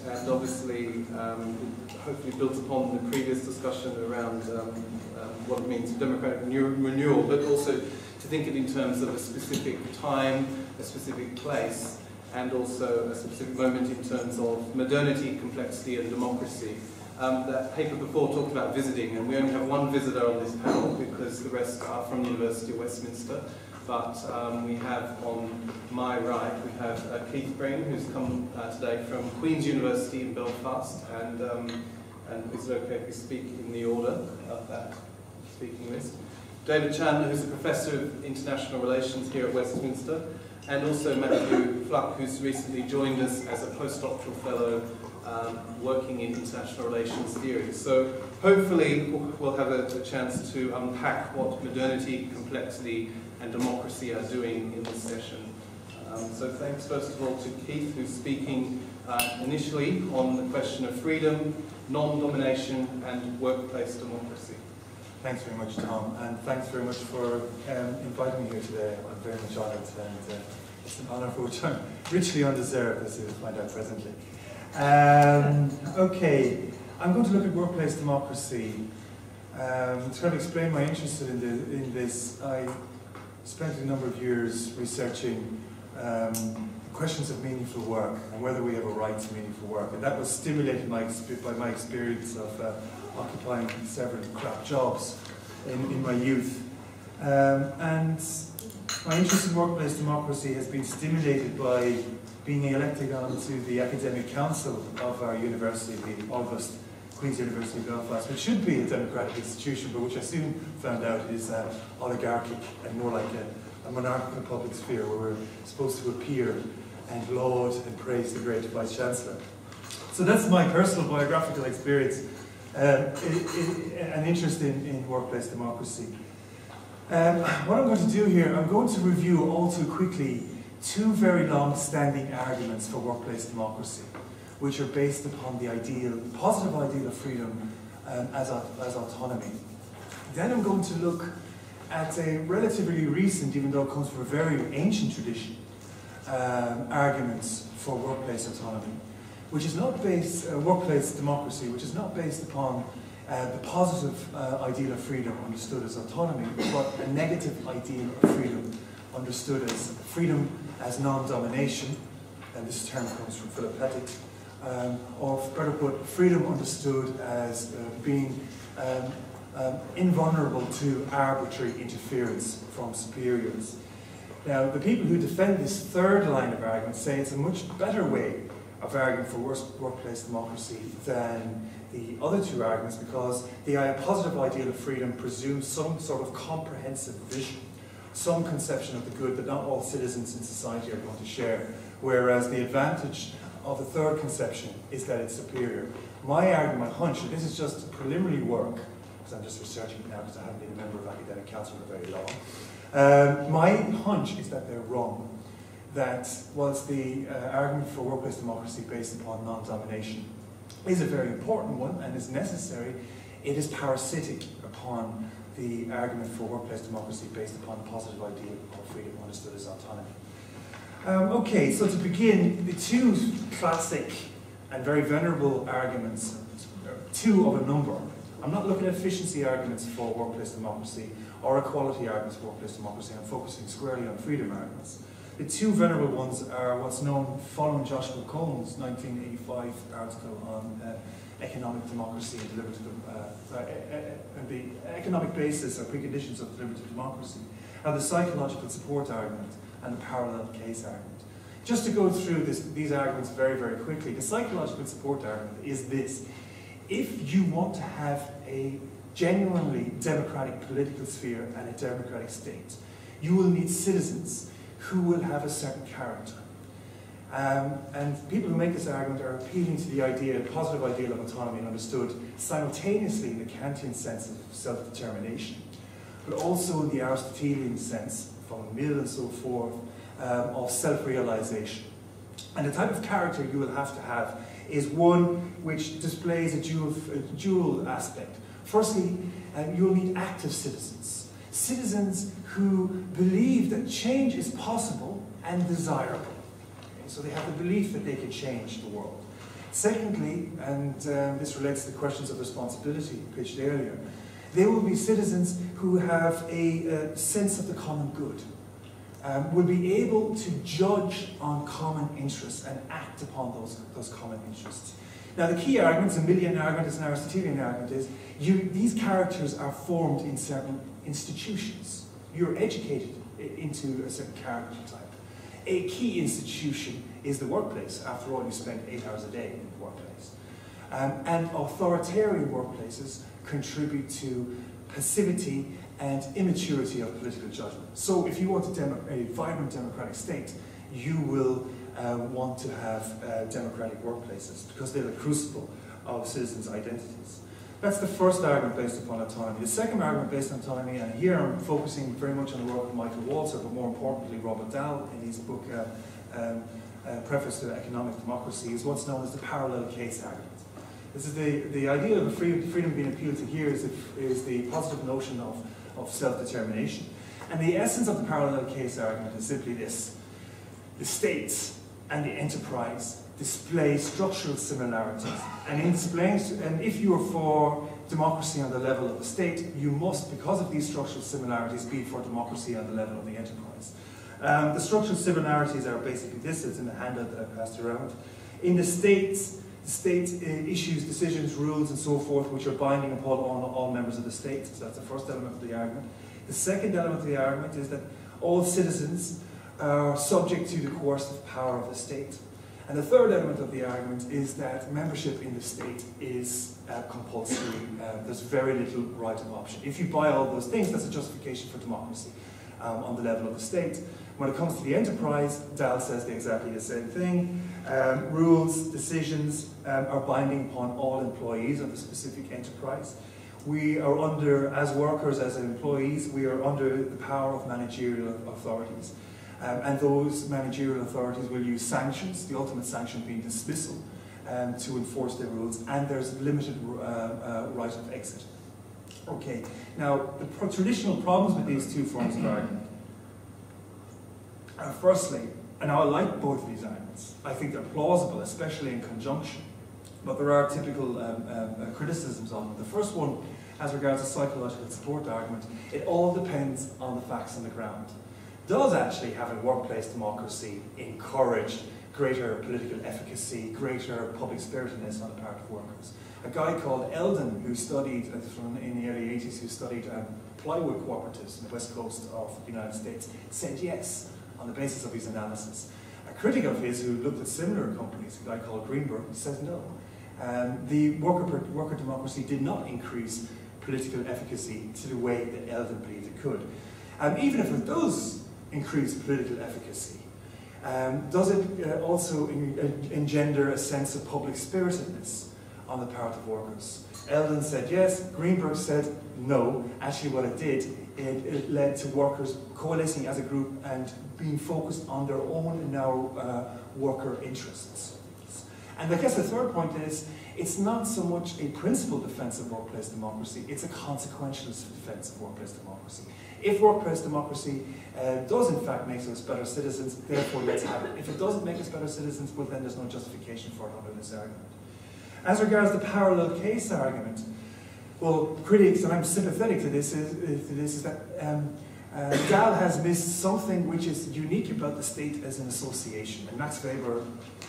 and obviously hopefully built upon the previous discussion around what it means for democratic renewal, but also to think it in terms of a specific time, a specific place, and also a specific moment in terms of modernity, complexity, and democracy. That paper before talked about visiting, and we only have one visitor on this panel because the rest are from the University of Westminster. But we have on my right, we have Keith Breen, who's come today from Queen's University in Belfast, and is it okay if we speak in the order of that speaking list? David Chandler, who's a Professor of International Relations here at Westminster, and also Matthew Fluck, who's recently joined us as a postdoctoral fellow working in international relations theory. So hopefully we'll have a chance to unpack what modernity, complexity, and democracy are doing in this session. So thanks first of all to Keith, who's speaking initially on the question of freedom, non-domination, and workplace democracy. Thanks very much, Tom, and thanks very much for inviting me here today. I'm very much honoured, and it's an honour for which I'm richly undeserved, as you'll find out presently. Okay, I'm going to look at workplace democracy. To kind of explain my interest in this, I spent a number of years researching questions of meaningful work and whether we have a right to meaningful work, and that was stimulated by my experience of occupying several crap jobs in my youth. And my interest in workplace democracy has been stimulated by being elected onto the academic council of our university, the August Queen's University of Belfast, which should be a democratic institution, but which I soon found out is oligarchic and more like a monarchical public sphere where we're supposed to appear and laud and praise the great Vice Chancellor. So that's my personal biographical experience, an interest in workplace democracy. What I'm going to do here, I'm going to review all too quickly two very long-standing arguments for workplace democracy, which are based upon the positive ideal of freedom as autonomy. Then I'm going to look at a relatively recent, even though it comes from a very ancient tradition, arguments for workplace autonomy, which is not based, workplace democracy, which is not based upon the positive ideal of freedom understood as autonomy, but a negative ideal of freedom understood as freedom as non-domination, and this term comes from Philippetic, or better put, freedom understood as being invulnerable to arbitrary interference from superiors. Now, the people who defend this third line of argument say it's a much better way of arguing for workplace democracy than the other two arguments, because the positive ideal of freedom presumes some sort of comprehensive vision, some conception of the good that not all citizens in society are going to share, whereas the advantage of the third conception is that it's superior. My argument, my hunch, and this is just preliminary work, because I'm just researching it now because I haven't been a member of academic council for very long, my hunch is that they're wrong. That whilst the argument for workplace democracy based upon non-domination is a very important one and is necessary, it is parasitic upon the argument for workplace democracy based upon the positive ideal of freedom understood as autonomy. Okay, so to begin, the two classic and very venerable arguments, two of a number. I'm not looking at efficiency arguments for workplace democracy or equality arguments for workplace democracy. I'm focusing squarely on freedom arguments. The two venerable ones are what's known following Joshua Cohen's 1985 article on economic democracy and deliberative, and the economic basis or preconditions of deliberative democracy, and the psychological support argument and the parallel case argument. Just to go through these arguments very, very quickly, the psychological support argument is this. If you want to have a genuinely democratic political sphere and a democratic state, you will need citizens who will have a certain character. And people who make this argument are appealing to the idea, positive ideal of autonomy understood simultaneously in the Kantian sense of self-determination, but also in the Aristotelian sense, following Mill and so forth, of self-realization. And the type of character you will have is one which displays a dual aspect. Firstly, you will need active citizens. Citizens who believe that change is possible and desirable. Okay? So they have the belief that they can change the world. Secondly, and this relates to the questions of responsibility pitched earlier, they will be citizens who have a sense of the common good, will be able to judge on common interests and act upon those common interests. Now the key argument, the Millian argument, is an Aristotelian argument, is these characters are formed in certain institutions. You're educated into a certain character type. A key institution is the workplace. After all, you spend 8 hours a day in the workplace. And authoritarian workplaces contribute to passivity and immaturity of political judgment. So if you want a vibrant democratic state, you will want to have democratic workplaces because they're the crucible of citizens' identities. That's the first argument based upon autonomy. The second argument based on autonomy, and here I'm focusing very much on the work of Michael Walzer, but more importantly Robert Dahl in his book Preface to Economic Democracy, is what's known as the parallel case argument. This is the idea of freedom being appealed to here is the positive notion of self-determination. And the essence of the parallel case argument is simply this. The states and the enterprise display structural similarities. And if you are for democracy on the level of the state, you must, because of these structural similarities, be for democracy on the level of the enterprise. The structural similarities are basically this. It's in the handout that I passed around. In the state issues decisions, rules, and so forth, which are binding upon all members of the state. So that's the first element of the argument. The second element of the argument is that all citizens are subject to the coercive power of the state. And the third element of the argument is that membership in the state is compulsory. There's very little right of option. If you buy all those things, that's a justification for democracy on the level of the state. When it comes to the enterprise, Dahl says exactly the same thing. Rules, decisions are binding upon all employees of the specific enterprise. We are under, as workers, as employees, we are under the power of managerial authorities. And those managerial authorities will use sanctions, the ultimate sanction being dismissal, to enforce their rules, and there's limited right of exit. Okay, now the traditional problems with these two forms of argument are firstly, and I like both of these arguments, I think they're plausible, especially in conjunction, but there are typical criticisms on them. The first one, as regards the psychological support argument, it all depends on the facts on the ground. Does actually having workplace democracy encourage greater political efficacy, greater public spiritedness on the part of workers? A guy called Eldon, who studied, in the early 80s, who studied plywood cooperatives on the west coast of the United States, said yes, on the basis of his analysis. A critic of his who looked at similar companies, a guy called Greenberg, said no. The worker democracy did not increase political efficacy to the way that Eldon believed it could. Even if it does increase political efficacy, does it also engender a sense of public spiritedness on the part of workers? Eldon said yes, Greenberg said no. Actually what it did, it led to workers coalescing as a group and being focused on their own now worker interests. And I guess the third point is, it's not so much a principled defense of workplace democracy, it's a consequential defense of workplace democracy. If workplace democracy does in fact make us better citizens, therefore let's have it. If it doesn't make us better citizens, well then there's no justification for it under this argument. As regards the parallel case argument, well, critics, and I'm sympathetic to this, is that Dahl has missed something which is unique about the state as an association. And Max Weber,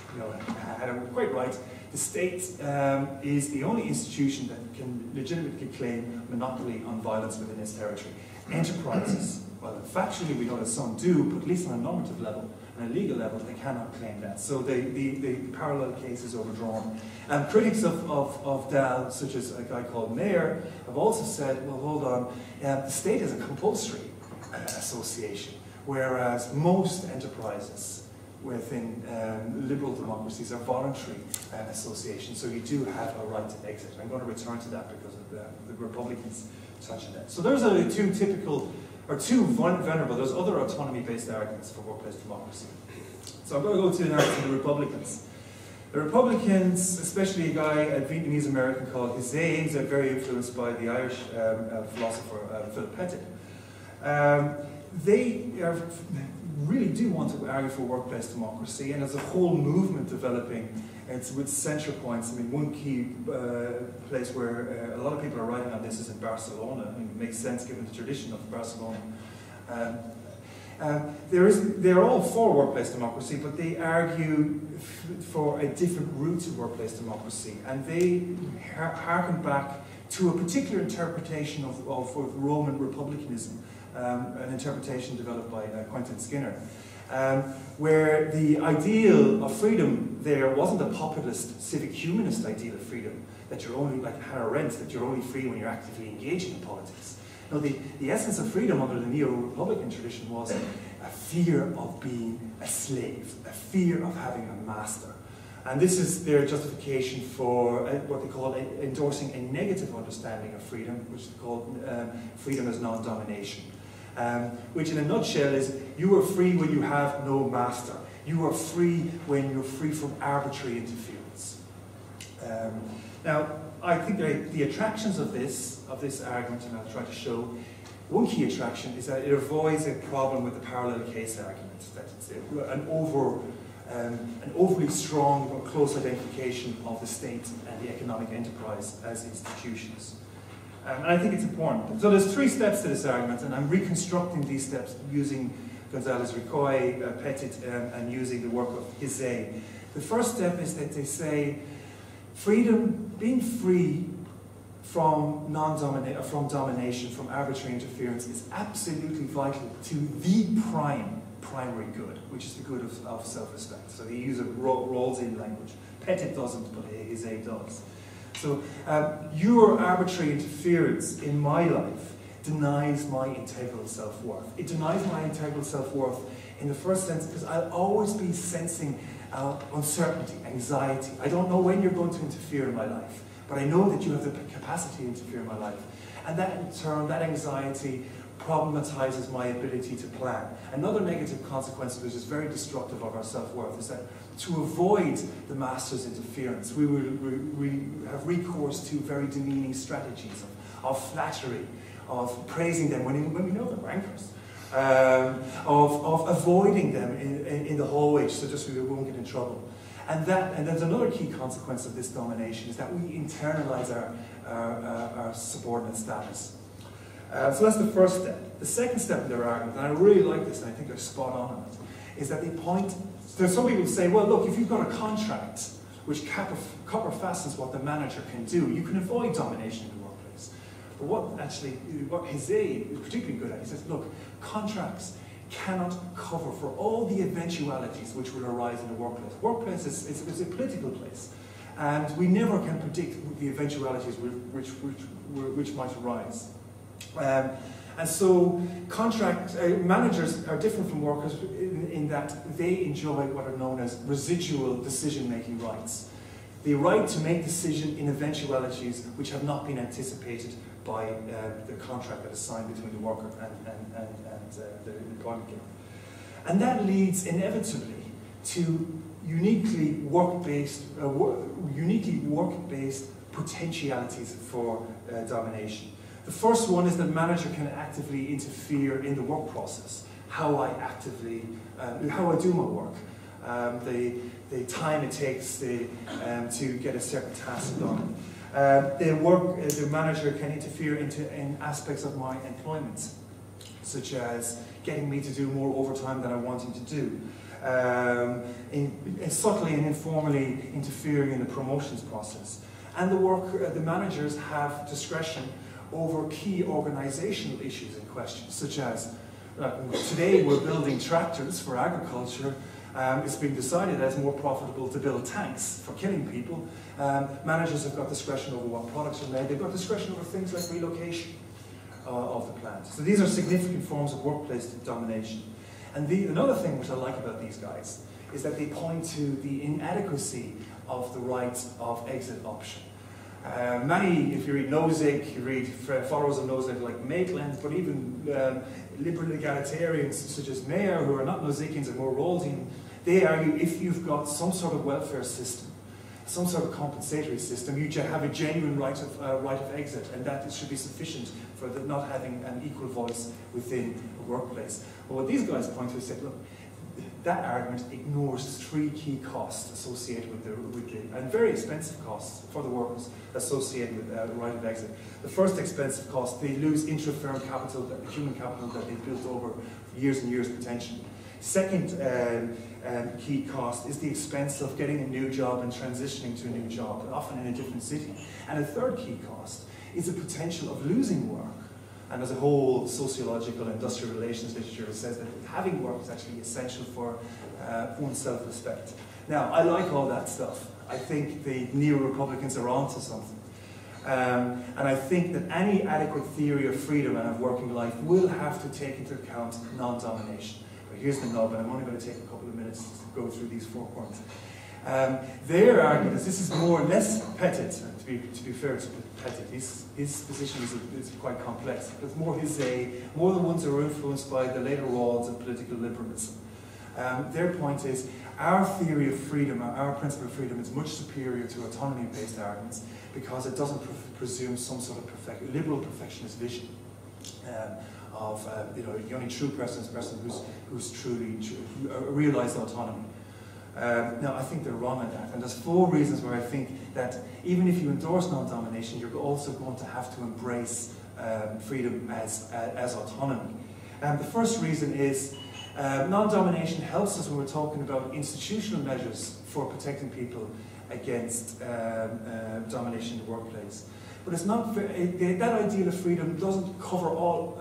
had it quite right. The state is the only institution that can legitimately claim monopoly on violence within its territory. Enterprises, well, factually we know that some do, but at least on a normative level and a legal level, they cannot claim that. So the parallel case is overdrawn. And critics of Dahl, such as a guy called Mayer, have also said, well, hold on, the state is a compulsory association, whereas most enterprises within liberal democracies are voluntary associations, so you do have a right to exit. I'm going to return to that because of the Republicans touch on that. So those are the two typical, or two venerable, there's other autonomy-based arguments for workplace democracy. So I'm going to go to now to the Republicans. The Republicans, especially a guy, a Vietnamese American called Hussein, is very influenced by the Irish philosopher Philip Pettit. They really do want to argue for workplace democracy, and there's a whole movement developing It's with central points. I mean, one key place where a lot of people are writing on this is in Barcelona. I mean, it makes sense given the tradition of Barcelona. They're all for workplace democracy, but they argue for a different route to workplace democracy, and they harken back to a particular interpretation of Roman republicanism, an interpretation developed by Quentin Skinner, where the ideal of freedom there wasn't a populist, civic humanist ideal of freedom, that you're only, like Hannah Arendt, that you're only free when you're actively engaging in politics. No, the essence of freedom under the neo-republican tradition was a fear of being a slave, a fear of having a master. And this is their justification for what they call endorsing a negative understanding of freedom, which they call freedom as non-domination. Which in a nutshell is, you are free when you have no master. You are free when you're free from arbitrary interference. Now, I think the attractions of this argument, and I'll try to show, one key attraction is that it avoids a problem with the parallel case argument, that it's an overly strong or close identification of the state and the economic enterprise as institutions. And I think it's important. So there's 3 steps to this argument, and I'm reconstructing these steps using Gonzalez-Ricoy, Petit, and using the work of Hizet. The first step is that they say freedom, being free from domination, from arbitrary interference, is absolutely vital to the primary good, which is the good of self-respect. So they use a rolls-in language. Petit doesn't, but Hizet does. So your arbitrary interference in my life denies my integral self-worth. It denies my integral self-worth in the first sense because I'll always be sensing uncertainty, anxiety. I don't know when you're going to interfere in my life, but I know that you have the capacity to interfere in my life. And that in turn, that anxiety problematizes my ability to plan. Another negative consequence, which is very destructive of our self-worth, is that to avoid the master's interference, we have recourse to very demeaning strategies of flattery, of praising them when we know they're rankers, of avoiding them in the hallway so just we won't get in trouble. And there's another key consequence of this domination, is that we internalize our subordinate status. So that's the first step. The second step in their argument, and I really like this, and I think they're spot on it, is that they point. There's some people who say, well, look, if you've got a contract which copper fastens what the manager can do, you can avoid domination in the workplace. But what Hizet is particularly good at, he says, look, contracts cannot cover for all the eventualities which will arise in the workplace. Workplace is a political place, and we never can predict the eventualities which might arise. And so managers are different from workers in that they enjoy what are known as residual decision-making rights. The right to make decisions in eventualities which have not been anticipated by the contract that is signed between the worker and the employment giver. And that leads inevitably to uniquely work-based potentialities for domination. The first one is that the manager can actively interfere in the work process, how I do my work, the time it takes to get a certain task done. The manager can interfere in aspects of my employment, such as getting me to do more overtime than I want him to do, subtly and informally interfering in the promotions process. And the managers have discretion over key organizational issues in question, such as today we're building tractors for agriculture. It's been decided that it's more profitable to build tanks for killing people. Managers have got discretion over what products are made. They've got discretion over things like relocation of the plant. So these are significant forms of workplace domination. And another thing which I like about these guys is that they point to the inadequacy of the right of exit option. Many, if you read Nozick, you read followers of Nozick like Maitland, but even liberal egalitarians such as Mayer, who are not Nozickians and more Rawlsian, they argue if you've got some sort of welfare system, some sort of compensatory system, you have a genuine right of exit, and that should be sufficient for not having an equal voice within a workplace. But what these guys point to is say, look, that argument ignores 3 key costs associated with the and very expensive costs for the workers associated with the right of exit. The first expensive cost, they lose intra-firm capital, human capital that they've built over years and years potentially. Second key cost is the expense of getting a new job and transitioning to a new job, often in a different city. And a third key cost is the potential of losing work. And there's a whole sociological industrial relations literature that says that having work is actually essential for one's self-respect. Now, I like all that stuff. I think the neo-Republicans are onto something. And I think that any adequate theory of freedom and of working life will have to take into account non-domination. But here's the nub, and I'm only going to take a couple of minutes to go through these 4 points. Their argument is this is more or less Pettit, to be fair to Pettit, his position is quite complex. It's more more the ones who are influenced by the later Rawls and political liberalism. Their point is our theory of freedom, our principle of freedom, is much superior to autonomy-based arguments because it doesn't presume some sort of liberal perfectionist vision of the only true person is a person who's truly realised autonomy. Now, I think they're wrong on that, and there's 4 reasons where I think that even if you endorse non-domination, you're also going to have to embrace freedom as autonomy. The first reason is non-domination helps us when we're talking about institutional measures for protecting people against domination in the workplace. But it's not that ideal of freedom doesn't cover all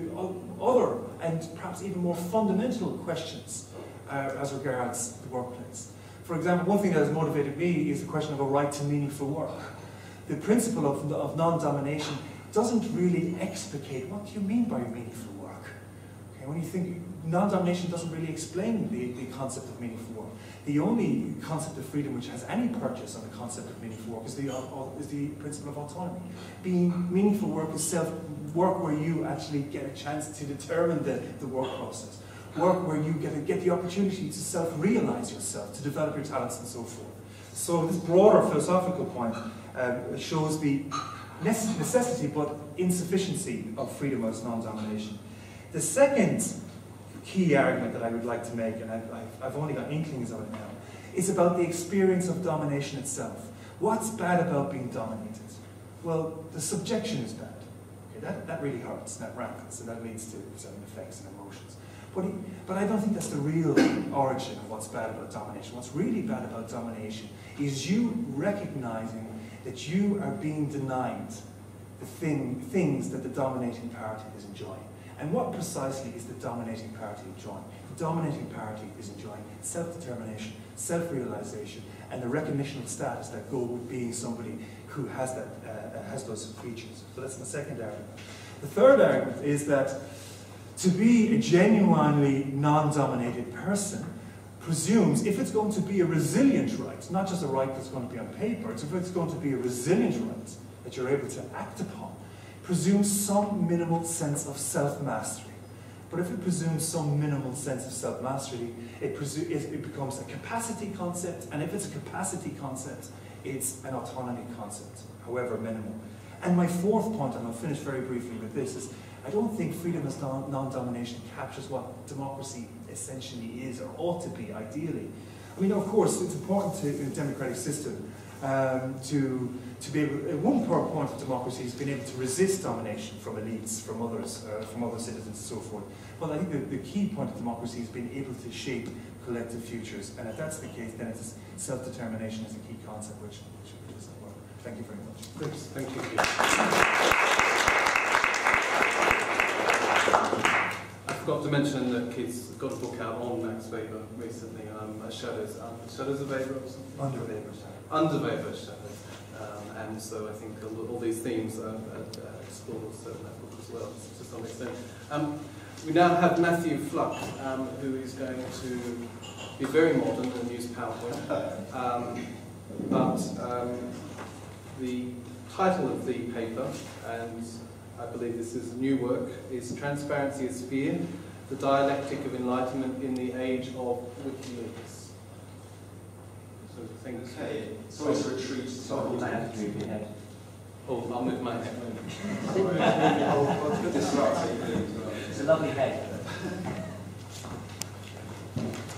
the other and perhaps even more fundamental questions as regards the workplace. For example, one thing that has motivated me is the question of a right to meaningful work. The principle of non-domination doesn't really explicate what do you mean by meaningful work. Okay, when you think non-domination doesn't really explain the concept of meaningful work. The only concept of freedom which has any purchase on the concept of meaningful work is the principle of autonomy. Being meaningful work is work where you actually get a chance to determine the work process. Work where you get the opportunity to self-realize yourself, to develop your talents and so forth. So this broader philosophical point shows the necessity but insufficiency of freedom as non-domination. The second key argument that I would like to make, and I've only got inklings of it now, is about the experience of domination itself. What's bad about being dominated? Well, the subjection is bad. Okay, that really hurts, that rankles, and that leads to certain effects and emotions. But I don't think that's the real origin of what's bad about domination. What's really bad about domination is you recognizing that you are being denied the things that the dominating party is enjoying. And what precisely is the dominating party enjoying? The dominating party is enjoying self-determination, self-realization, and the recognition of status that go with being somebody who has those features. So that's the second argument. The third argument is that to be a genuinely non-dominated person presumes, if it's going to be a resilient right, not just a right that's going to be on paper, if it's going to be a resilient right that you're able to act upon, presumes some minimal sense of self-mastery. But if it presumes some minimal sense of self-mastery, it becomes a capacity concept, and if it's a capacity concept, it's an autonomy concept, however minimal. And my 4th point, and I'll finish very briefly with this, is I don't think freedom as non-domination captures what democracy essentially is, or ought to be, ideally. I mean, of course, it's important in a democratic system to be able, at one point of democracy has been able to resist domination from elites, from others, from other citizens and so forth. But I think the key point of democracy is being able to shape collective futures, and if that's the case, then it's self-determination is a key concept which doesn't work. Thank you very much. Thanks. Thank you. I forgot to mention that Keith's got a book out on Max Weber recently, Shadows of Weber or something? Under Weber's Shadows. Under Weber's Shadows. And so I think all these themes are explored also in that book as well, to some extent. We now have Matthew Fluck, who is going to be very modern and use PowerPoint. The title of the paper, and I believe this is new work, is Transparency as Fear, the Dialectic of Enlightenment in the Age of Wikileaks. So thanks. Okay, it's always a retreat. So you might have to move your head. Oh, I'll move my head. It's a lovely head.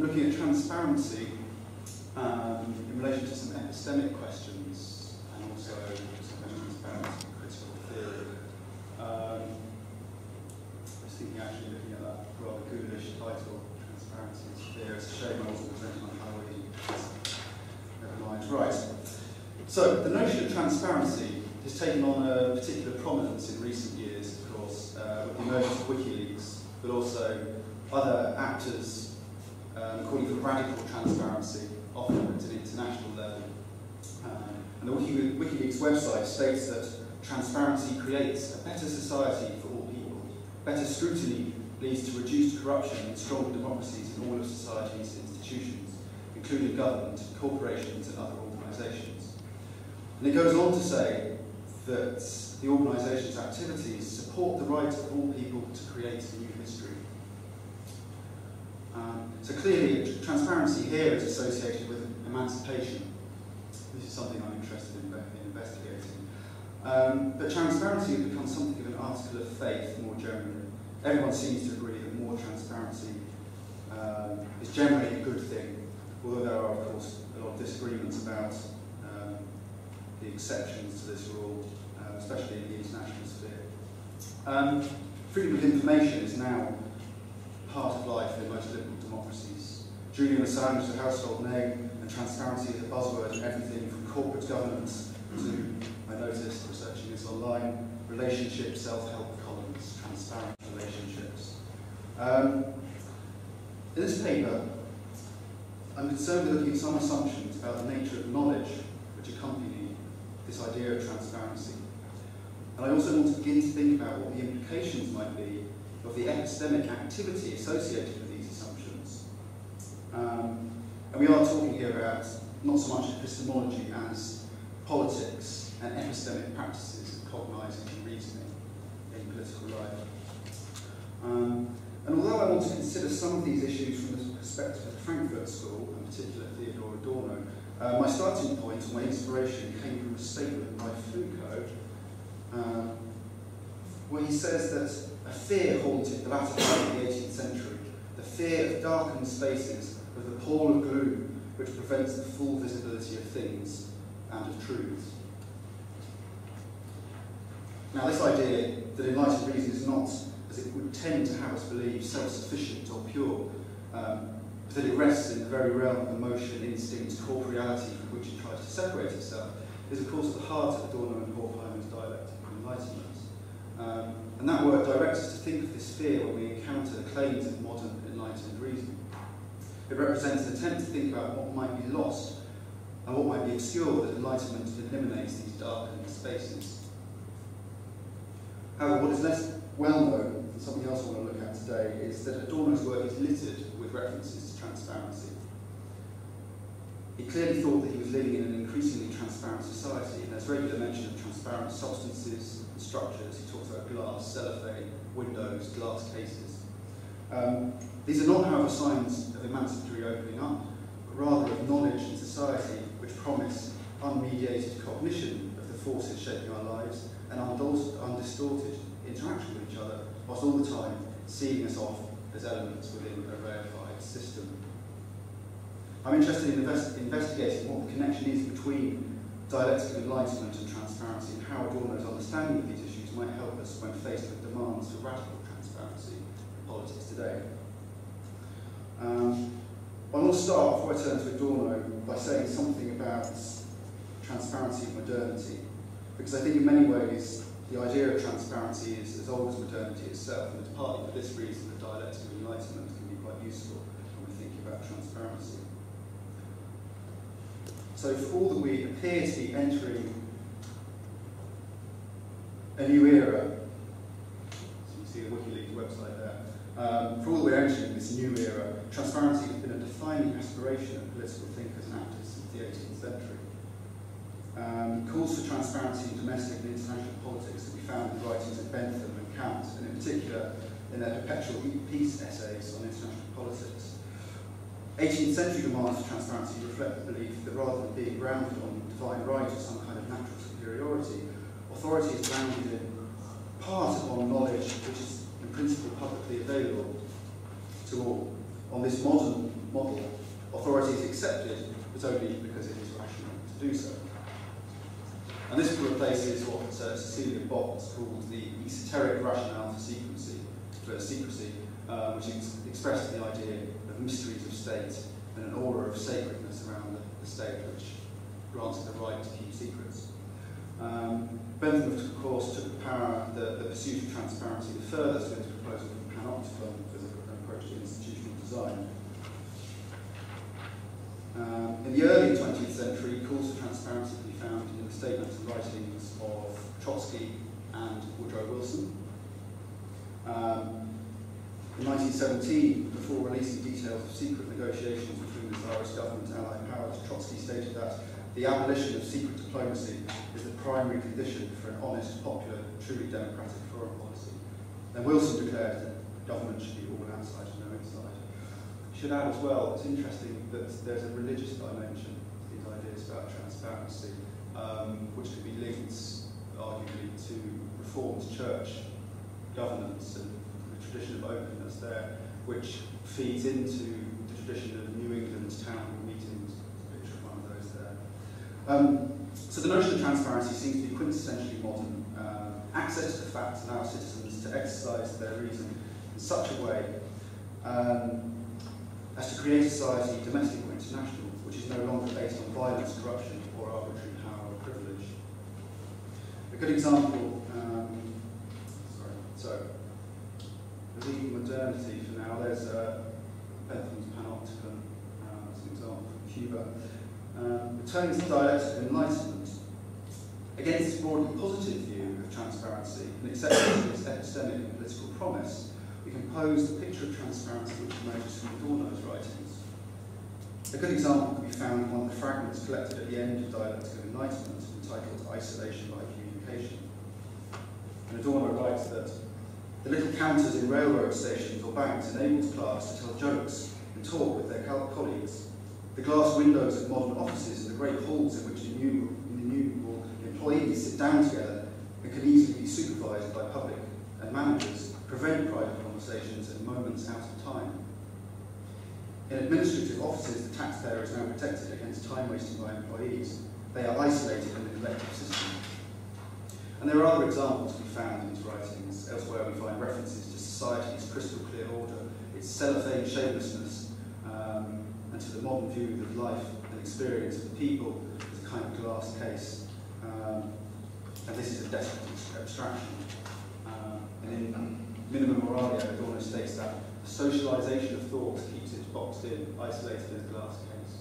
looking at transparency in relation to some epistemic questions and also some transparency critical theory. I was thinking actually looking at that rather ghoulish title, Transparency is Fear. It's a shame I wasn't presenting on Halloween. Never mind. Right. So the notion of transparency has taken on a particular prominence in recent years, of course, with the emergence of Wikileaks, but also other actors calling for radical transparency, often at an international level. And the Wikileaks website states that transparency creates a better society for all people. Better scrutiny leads to reduced corruption and stronger democracies in all of society's institutions, including government, corporations and other organisations. And it goes on to say that the organisation's activities support the right of all people to create a new history. So clearly, transparency here is associated with emancipation. This is something I'm interested in investigating. But transparency has become something of an article of faith more generally. Everyone seems to agree that more transparency is generally a good thing, although there are, of course, a lot of disagreements about the exceptions to this rule, especially in the international sphere. Freedom of information is now part of life in most liberal democracies. Julian Assange is a household name, and transparency is a buzzword in everything from corporate governance to, I noticed, researching this online, relationship self-help columns, transparent relationships. In this paper, I'm concerned with looking at some assumptions about the nature of knowledge which accompany this idea of transparency. And I also want to begin to think about what the implications might be of the epistemic activity associated with these assumptions. And we are talking here about not so much epistemology as politics and epistemic practices of cognising and reasoning in political life. And although I want to consider some of these issues from the perspective of the Frankfurt School, in particular Theodor Adorno, my starting point and my inspiration came from a statement by Foucault, where he says that a fear haunted the latter part of the 18th century, the fear of darkened spaces with the pall of gloom which prevents the full visibility of things and of truths. Now, this idea that enlightened reason is not, as it would tend to have us believe, self-sufficient or pure, but that it rests in the very realm of emotion, instinct, corporeality from which it tries to separate itself, is of course at the heart of Adorno and Horkheimer's dialectic of enlightenment. And that work directs us to think of this fear when we encounter the claims of modern enlightened reason. It represents an attempt to think about what might be lost and what might be obscured that enlightenment eliminates these darkened spaces. However, what is less well known, and something else I want to look at today, is that Adorno's work is littered with references to transparency. He clearly thought that he was living in an increasingly transparent society, and there's regular mention of transparent substances and structures. He talks about glass, cellophane, windows, glass cases. These are not, however, signs of emancipatory opening up, but rather of knowledge and society which promise unmediated cognition of the forces shaping our lives and undistorted interaction with each other, whilst all the time seeing us off as elements within a reified system. I'm interested in investigating what the connection is between dialectic enlightenment and transparency, and how Adorno's understanding of these issues might help us when faced with demands for radical transparency in politics today. I want to start, before I turn to Adorno, by saying something about transparency and modernity, because I think in many ways the idea of transparency is as old as modernity itself, and it's partly for this reason that dialectic enlightenment can be quite useful when we're thinking about transparency. So for all that we appear to be entering a new era, so you see the Wikileaks website there, for all that we're entering this new era, transparency has been a defining aspiration of political thinkers and activists since the 18th century. Calls for transparency in domestic and international politics that we found in the writings of Bentham and Kant, and in particular in their perpetual peace essays on international politics. 18th century demands for transparency reflect the belief that rather than being grounded on divine right or some kind of natural superiority, authority is grounded in part upon knowledge which is in principle publicly available to all. On this modern model, authority is accepted, but only because it is rational to do so. And this replaces what Cecilia Bott called the esoteric rationale for secrecy, which expressed the idea of mysteries of state and an aura of sacredness around the state, which granted the right to keep secrets. Bentham, of course, took the pursuit of transparency the furthest with his proposal for panopticon as an approach to institutional design. In the early 20th century, calls for transparency can be found in the statements and writings of Trotsky and Woodrow Wilson. In 1917, before releasing details of secret negotiations between the Tsarist government and Allied powers, Trotsky stated that the abolition of secret diplomacy is the primary condition for an honest, popular, truly democratic foreign policy. Then Wilson declared that government should be all outside and no inside. I should add as well, it's interesting that there's a religious dimension to these ideas about transparency, which could be linked, arguably, to Reformed church governance and the tradition of openness there, which feeds into the tradition of New England's town hall meetings. Picture of one of those there. So the notion of transparency seems to be quintessentially modern. Access to facts allows citizens to exercise their reason in such a way as to create a society, domestic or international, which is no longer based on violence, corruption, or arbitrary power or privilege. A good example, reading Modernity for now, there's Bentham's Panopticon as an example from Cuba. Returning to the dialectic of enlightenment, against this broadly positive view of transparency and accepting its epistemic and political promise, we can pose the picture of transparency which emerges from Adorno's writings. A good example can be found in one of the fragments collected at the end of Dialectic of Enlightenment, entitled Isolation by Communication. And Adorno writes that the little counters in railroad stations or banks enabled class to tell jokes and talk with their colleagues. The glass windows of modern offices and the great halls in which innumerable employees sit down together and can easily be supervised by public and managers prevent private conversations at moments out of time. In administrative offices, the taxpayer is now protected against time wasting by employees. They are isolated in the collective system. And there are other examples to be found in his writings. Elsewhere we find references to society's crystal clear order, its cellophane shamelessness, and to the modern view of life and experience of the people as a kind of glass case. And this is a desperate abstraction. And in Minima Moralia, Adorno states that the socialization of thought keeps it boxed in, isolated in a glass case.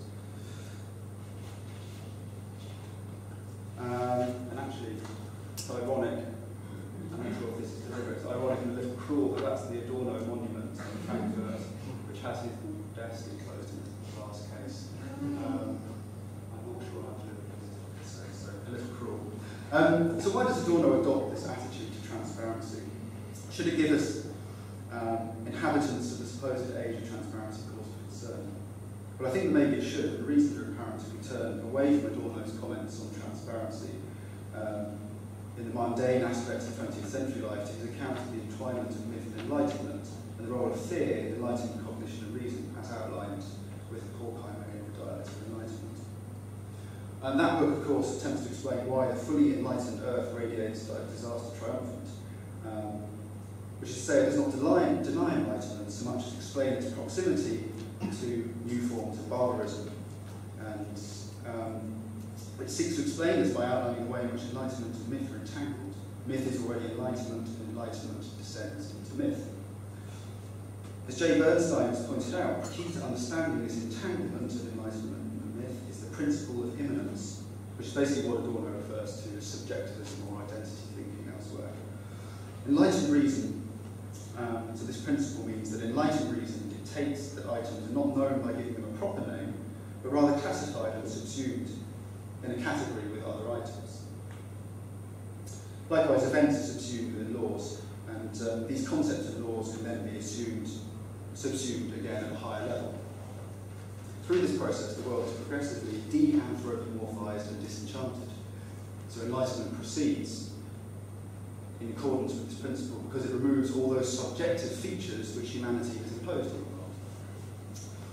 And actually, it's ironic, I'm not sure if this is deliberate, it's ironic and a little cruel, but that's the Adorno monument in Frankfurt, which has his desk enclosed in a glass case. I'm not sure how deliberate it is, so a little cruel. So why does Adorno adopt this attitude to transparency? Should it give us inhabitants of the supposed age of transparency cause for concern? Well, I think maybe it should. The reasons are apparent if we turn away from Adorno's comments on transparency in the mundane aspects of 20th century life to his account of the entwinement of myth and enlightenment and the role of fear in enlightened cognition and reason, as outlined with Horkheimer in the Dialectic of Enlightenment. And that book, of course, attempts to explain why the fully enlightened earth radiates disaster triumphant, which is to say it does not deny enlightenment so much as explain its proximity to new forms of barbarism. And it seeks to explain this by outlining the way in which enlightenment and myth are entangled. Myth is already enlightenment, and enlightenment descends into myth. As J. Bernstein has pointed out, the key to understanding this entanglement of enlightenment and myth is the principle of immanence, which is basically what Adorno refers to as subjectivism or identity thinking elsewhere. Enlightened reason, so this principle means that enlightened reason dictates that items are not known by giving them a proper name, but rather classified and subsumed in a category with other items. Likewise, events are subsumed within laws, and these concepts of laws can then be subsumed again at a higher level. Through this process, the world is progressively de-anthropomorphized and disenchanted. So enlightenment proceeds in accordance with this principle because it removes all those subjective features which humanity has imposed on the world.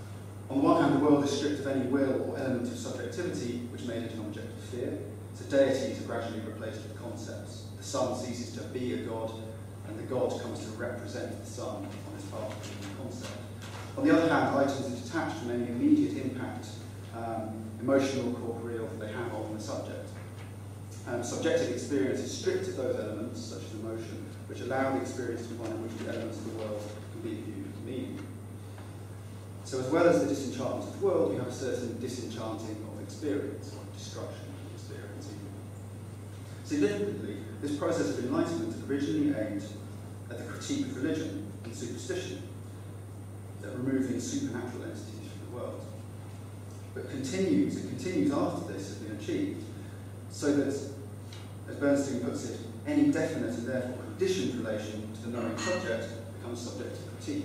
On the one hand, the world is stripped of any will or element of subjectivity which made it an object of fear. So deities are gradually replaced with concepts. The sun ceases to be a god, and the god comes to represent the sun on his path to the concept. On the other hand, items are detached from any immediate impact, emotional, corporeal, they have on the subject. Subjective experience is stripped of those elements, such as emotion, which allow the experience to be one in which the elements of the world can be viewed as meaning. So as well as the disenchantment of the world, you have a certain disenchanting of experience, or destruction of experience even. Significantly, this process of enlightenment originally aimed at the critique of religion and superstition, at removing supernatural entities from the world. But it continues after this has been achieved, so that, as Bernstein puts it, any definite and therefore conditioned relation to the knowing subject becomes subject to critique.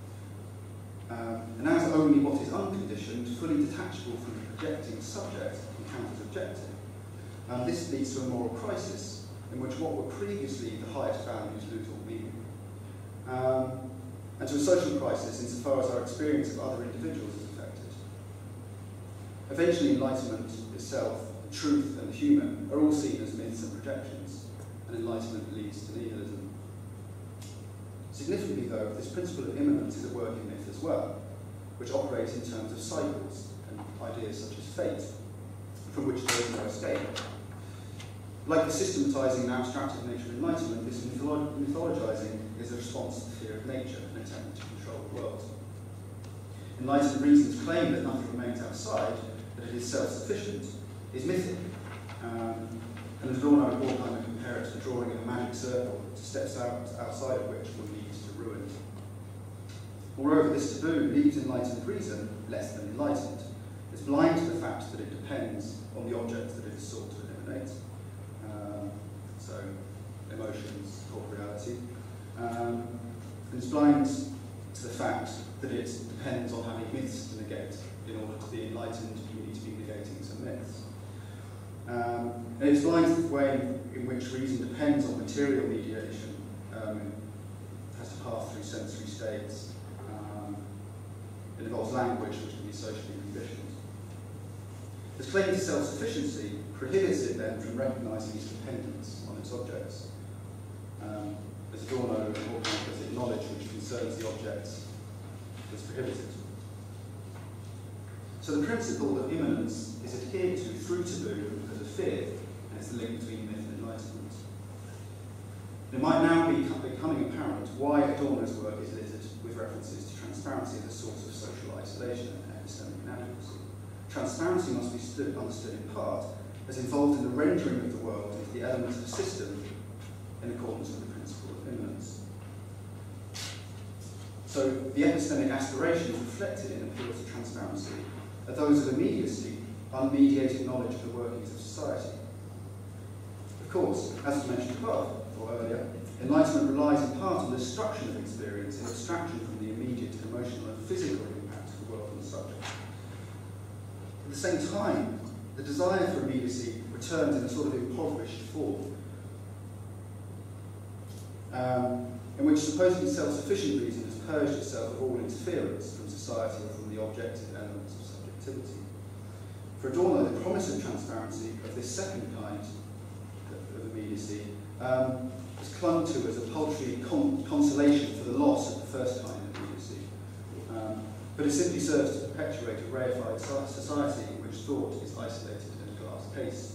And as only what is unconditioned, fully detachable from the projecting subject, encounters objective, this leads to a moral crisis in which what were previously the highest values lose all meaning. And to a social crisis insofar as our experience of other individuals is affected. Eventually, enlightenment itself, the truth and the human, are all seen as myths and projections, and enlightenment leads to nihilism. Significantly, though, this principle of immanence is at work in myth as well, which operates in terms of cycles and ideas such as fate, from which there is no escape. Like the systematising and abstractive nature of enlightenment, this mythologizing is a response to the fear of nature, an attempt to control the world. Enlightened reasons claim that nothing remains outside, that it is self-sufficient, is mythic. And as Adorno and Horkheimer compare it to the drawing of a magic circle, to steps outside of which will lead to ruin. Moreover, this taboo leaves enlightened reason less than enlightened. It's blind to the fact that it depends on the object that it is sought to eliminate. So, emotions, corporeality. And it's blind to the fact that it depends on having myths to negate. In order to be enlightened, you need to be negating some myths. And it's blind to the way in which reason depends on material mediation. It has to pass through sensory states. It involves language which can be socially conditioned. This claim to self-sufficiency prohibits it then from recognising its dependence on its objects. As Adorno and Horkheimer puts it, knowledge which concerns the objects is prohibited. So the principle of immanence is adhered to through taboo because of fear, and it's the link between myth and enlightenment. It might now be becoming apparent why Adorno's work is littered with references to transparency as a source of social isolation and epistemic inadequacy. Transparency must be understood in part as involved in the rendering of the world into the elements of a system in accordance with the principle of immanence. So the epistemic aspirations reflected in appeals to transparency are those of immediacy, unmediated knowledge of the workings of society. Of course, as was mentioned above, or earlier, enlightenment relies in part on the destruction of experience in abstraction from the immediate emotional and physical impact of the world on the subject. At the same time, the desire for immediacy returns in a sort of impoverished form, in which supposedly self-sufficient reason has purged itself of all interference from society or from the objective elements of subjectivity. For Adorno, the promise of transparency of this second kind of immediacy is clung to as a paltry consolation for the loss of the first kind of immediacy. But it simply serves to perpetuate a reified society in which thought is isolated in a glass case.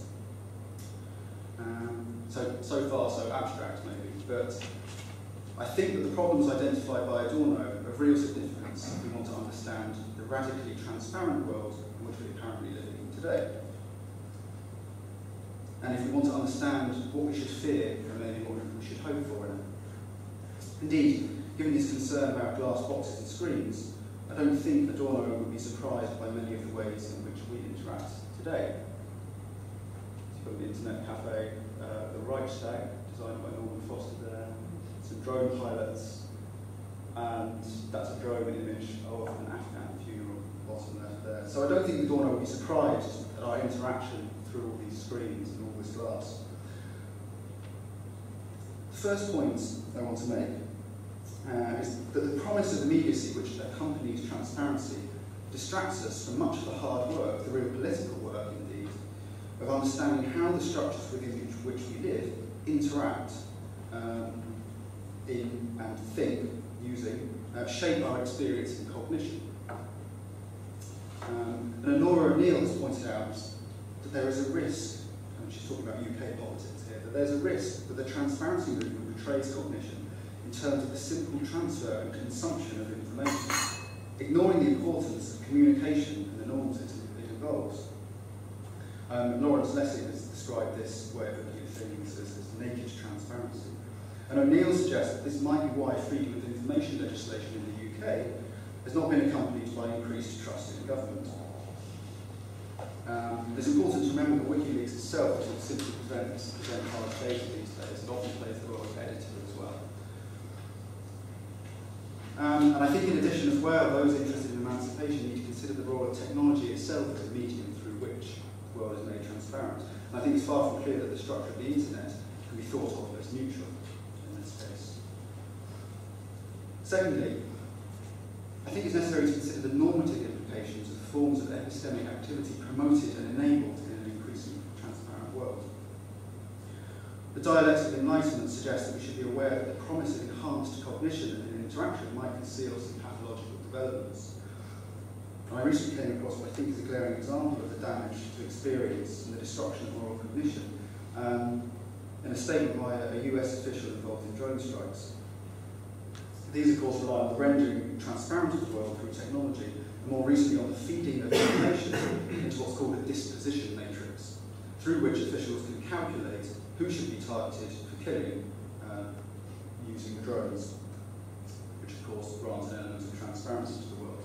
So far, so abstract maybe, but I think that the problems identified by Adorno are of real significance if we want to understand the radically transparent world in which we're apparently living in today. And if we want to understand what we should fear and maybe what we should hope for in it. Indeed, given his concern about glass boxes and screens, I don't think Adorno would be surprised by many of the ways in which we interact today. He's got the internet cafe, the Reichstag, designed by Norman Foster there, some drone pilots, and that's a drone image of an Afghan funeral, bottom left there. So I don't think Adorno would be surprised at our interaction through all these screens and all this glass. The first point I want to make is that the promise of immediacy which accompanies transparency distracts us from much of the hard work, the real political work indeed, of understanding how the structures within which we live interact in and think, using, shape our experience and cognition. And Honora O'Neill has pointed out that there is a risk, and she's talking about UK politics here, that there's a risk that the transparency movement betrays cognition in terms of the simple transfer and consumption of information, ignoring the importance of communication and the norms it involves. Lawrence Lessig has described this way of looking at things as naked transparency. And O'Neill suggests that this might be why freedom of information legislation in the UK has not been accompanied by increased trust in government. It's important to remember that Wikileaks itself doesn't simply present hard data these days, it often plays the role of editor as well. And I think in addition as well, those interested in emancipation need to consider the role of technology itself as a medium through which the world is made transparent. And I think it's far from clear that the structure of the internet can be thought of as neutral in this case. Secondly, I think it's necessary to consider the normative implications of forms of epistemic activity promoted and enabled in an increasingly transparent world. The dialectic of enlightenment suggests that we should be aware that the promise of enhanced cognition and interaction might conceal some pathological developments. And I recently came across what I think is a glaring example of the damage to experience and the destruction of moral cognition in a statement by a US official involved in drone strikes. These, of course, rely on the rendering transparent of the world through technology, and more recently on the feeding of information into what's called a disposition matrix, through which officials can calculate who should be targeted for killing using drones, which, of course, grants an element of transparency to the world.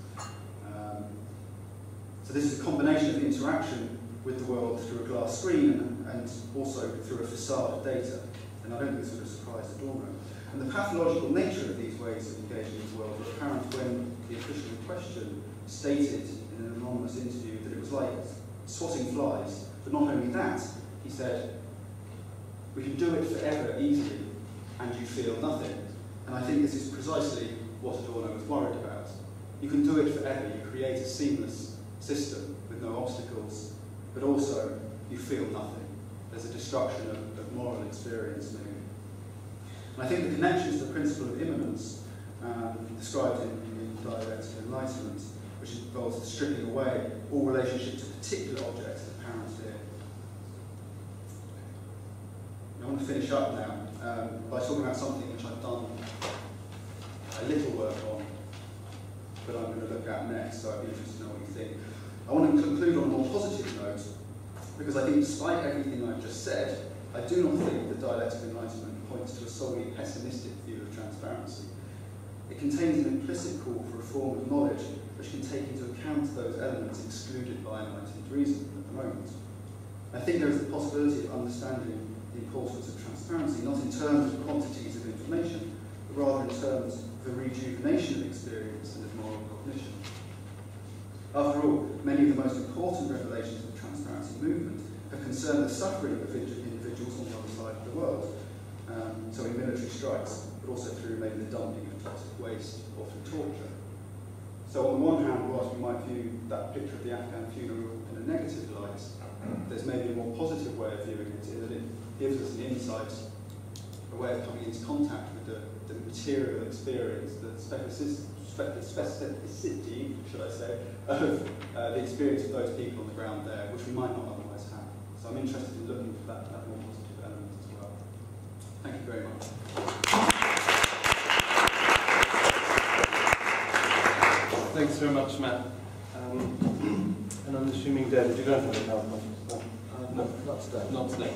So this is a combination of interaction with the world through a glass screen and also through a facade of data, and I don't think this would have surprised Adorno. And the pathological nature of these ways of engaging with the world were apparent when the official in question stated in an anonymous interview that it was like swatting flies, but not only that, he said, we can do it forever easily, and you feel nothing. And I think this is precisely what Adorno was worried about. You can do it forever, you create a seamless system with no obstacles, but also you feel nothing. There's a destruction of moral experience maybe. And I think the connection to the principle of immanence described in dialectic enlightenment, which involves the stripping away all relationship to particular objects, is apparent here. I want to finish up now by talking about something which I've done a little work on, but I'm going to look at next, so I'd be interested to know what you think. I want to conclude on a more positive note, because I think despite everything I've just said, I do not think that dialectic enlightenment points to a solely pessimistic view of transparency. It contains an implicit call for a form of knowledge which can take into account those elements excluded by enlightened reason at the moment. I think there is the possibility of understanding the importance of transparency, not in terms of quantities of information, but rather in terms of a rejuvenation of experience and of moral cognition. After all, many of the most important revelations of the transparency movement have concerned the suffering of individuals on the other side of the world, so in military strikes, but also through maybe the dumping of toxic waste or through torture. So on the one hand, whilst we might view that picture of the Afghan funeral in a negative light, there's maybe a more positive way of viewing it in that it gives us an insight, a way of coming into contact with the material experience, the specificity, should I say, of the experience of those people on the ground there, which we might not otherwise have. So I'm interested in looking for that more positive element as well. Thank you very much. Thanks very much, Matt. And I'm assuming, David, you don't have any PowerPoint? No, Not today. Not today.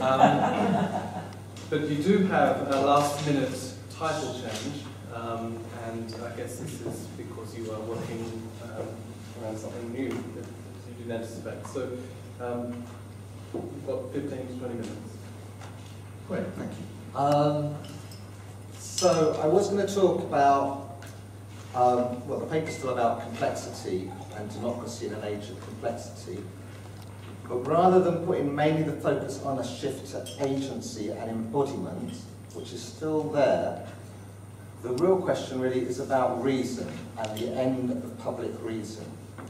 But you do have a last-minute title change, and I guess this is because you are working around something new that you didn't anticipate. So we've got 15 to 20 minutes. Great, thank you. So I was going to talk about, well, the paper's still about complexity and democracy in an age of complexity. But rather than putting mainly the focus on a shift to agency and embodiment, which is still there, the real question really is about reason and the end of public reason.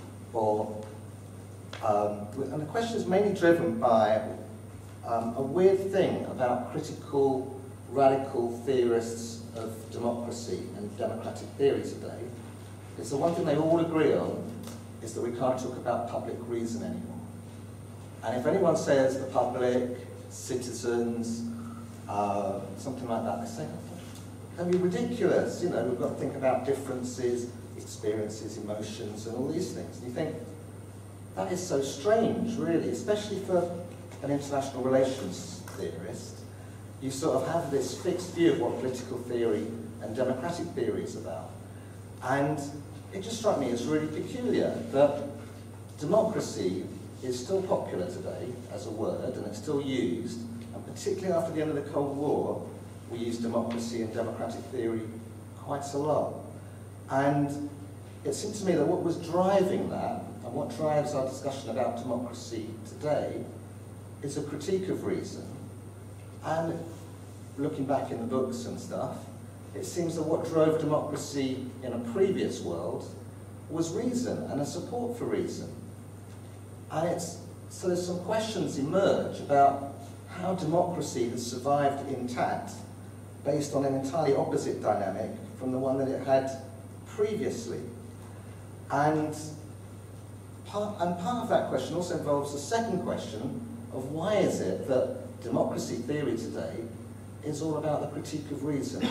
And the question is mainly driven by a weird thing about critical, radical theorists of democracy and democratic theory today. It's the one thing they all agree on is that we can't talk about public reason anymore. And if anyone says the public, citizens, something like that, they say, that'd be ridiculous, you know, we've got to think about differences, experiences, emotions, and all these things. And you think, that is so strange, really, especially for an international relations theorist. You sort of have this fixed view of what political theory and democratic theory is about. And it just struck me as really peculiar that democracy is still popular today as a word, and it's still used, and particularly after the end of the Cold War, we use democracy and democratic theory quite a lot. And it seemed to me that what was driving that, and what drives our discussion about democracy today, is a critique of reason. And looking back in the books and stuff, it seems that what drove democracy in a previous world was reason and a support for reason. And so there's some questions emerge about how democracy has survived intact based on an entirely opposite dynamic from the one that it had previously. And part of that question also involves the second question of why is it that democracy theory today is all about the critique of reason.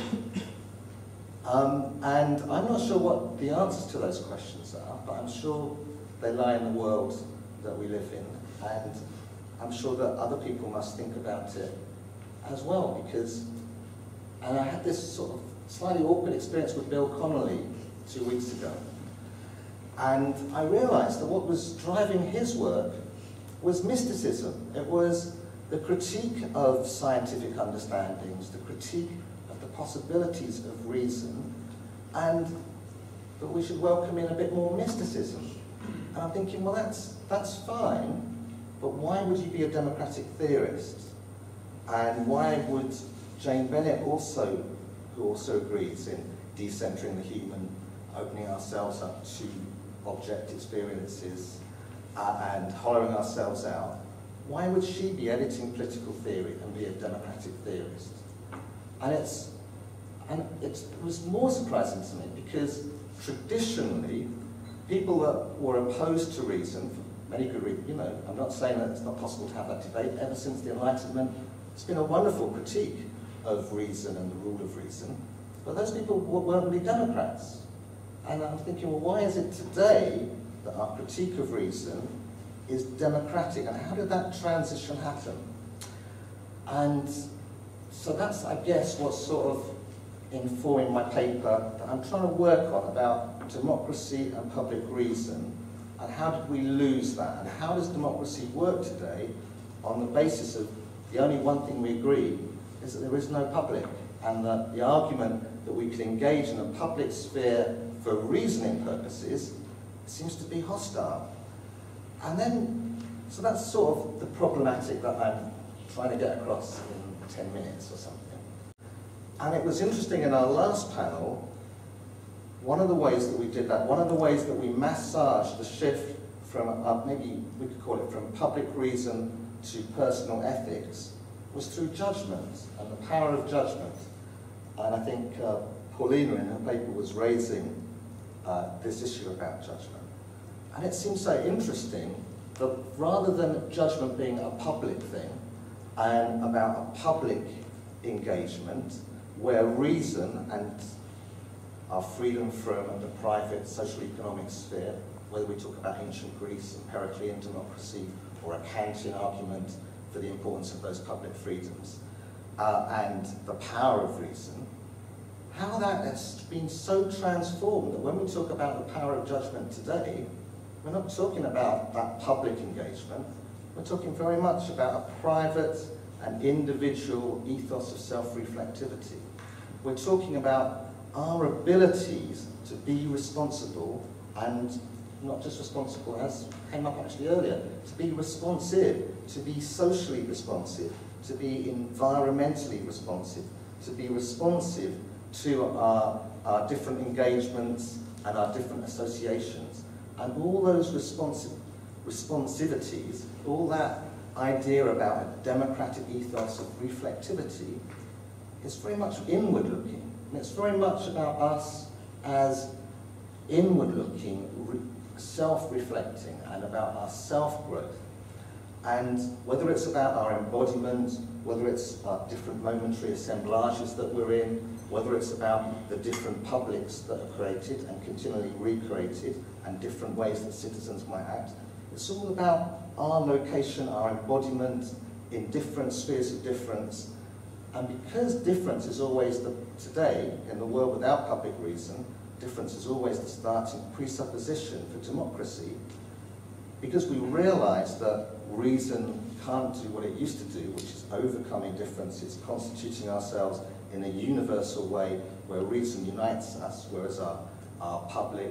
And I'm not sure what the answers to those questions are, but I'm sure they lie in the world that we live in, and I'm sure that other people must think about it as well, because, and I had this sort of slightly awkward experience with Bill Connolly 2 weeks ago, and I realised that what was driving his work was mysticism. It was the critique of scientific understandings, the critique of the possibilities of reason, and that we should welcome in a bit more mysticism. And I'm thinking, well, that's fine, but why would you be a democratic theorist? And why would Jane Bennett who also agrees in decentering the human, opening ourselves up to object experiences, and hollowing ourselves out, why would she be editing political theory and be a democratic theorist? And it was more surprising to me because traditionally, people that were opposed to reason, for many good reasons, you know, I'm not saying that it's not possible to have that debate. Ever since the Enlightenment, it's been a wonderful critique of reason and the rule of reason, but those people weren't really Democrats. And I'm thinking, well, why is it today that our critique of reason is democratic, and how did that transition happen? And so that's, I guess, what's sort of informing my paper that I'm trying to work on about democracy and public reason, and how did we lose that, and how does democracy work today on the basis of the only one thing we agree is that there is no public, and that the argument that we can engage in a public sphere for reasoning purposes seems to be hostile. And then, so that's sort of the problematic that I'm trying to get across in 10 minutes or something. And it was interesting in our last panel, one of the ways that we did that, one of the ways that we massaged the shift from, maybe we could call it from public reason to personal ethics, was through judgment and the power of judgment. And I think Paulina in her paper was raising this issue about judgment. And it seems so interesting that rather than judgment being a public thing and about a public engagement where reason and our freedom from the private social economic sphere, whether we talk about ancient Greece and Periclean democracy or a Kantian argument for the importance of those public freedoms and the power of reason, how that has been so transformed that when we talk about the power of judgment today, we're not talking about that public engagement, we're talking very much about a private and individual ethos of self-reflectivity. We're talking about our abilities to be responsible, and not just responsible, as came up actually earlier, to be responsive, to be socially responsive, to be environmentally responsive, to be responsive to our different engagements and our different associations. And all those responsivities, all that idea about a democratic ethos of reflectivity is very much inward-looking. And it's very much about us as inward-looking, self-reflecting, and about our self-growth. And whether it's about our embodiment, whether it's our different momentary assemblages that we're in, whether it's about the different publics that are created and continually recreated, and different ways that citizens might act, it's all about our location, our embodiment in different spheres of difference. And because difference is always today, in the world without public reason, difference is always the starting presupposition for democracy, because we realise that reason can't do what it used to do, which is overcoming differences, constituting ourselves in a universal way where reason unites us, whereas our public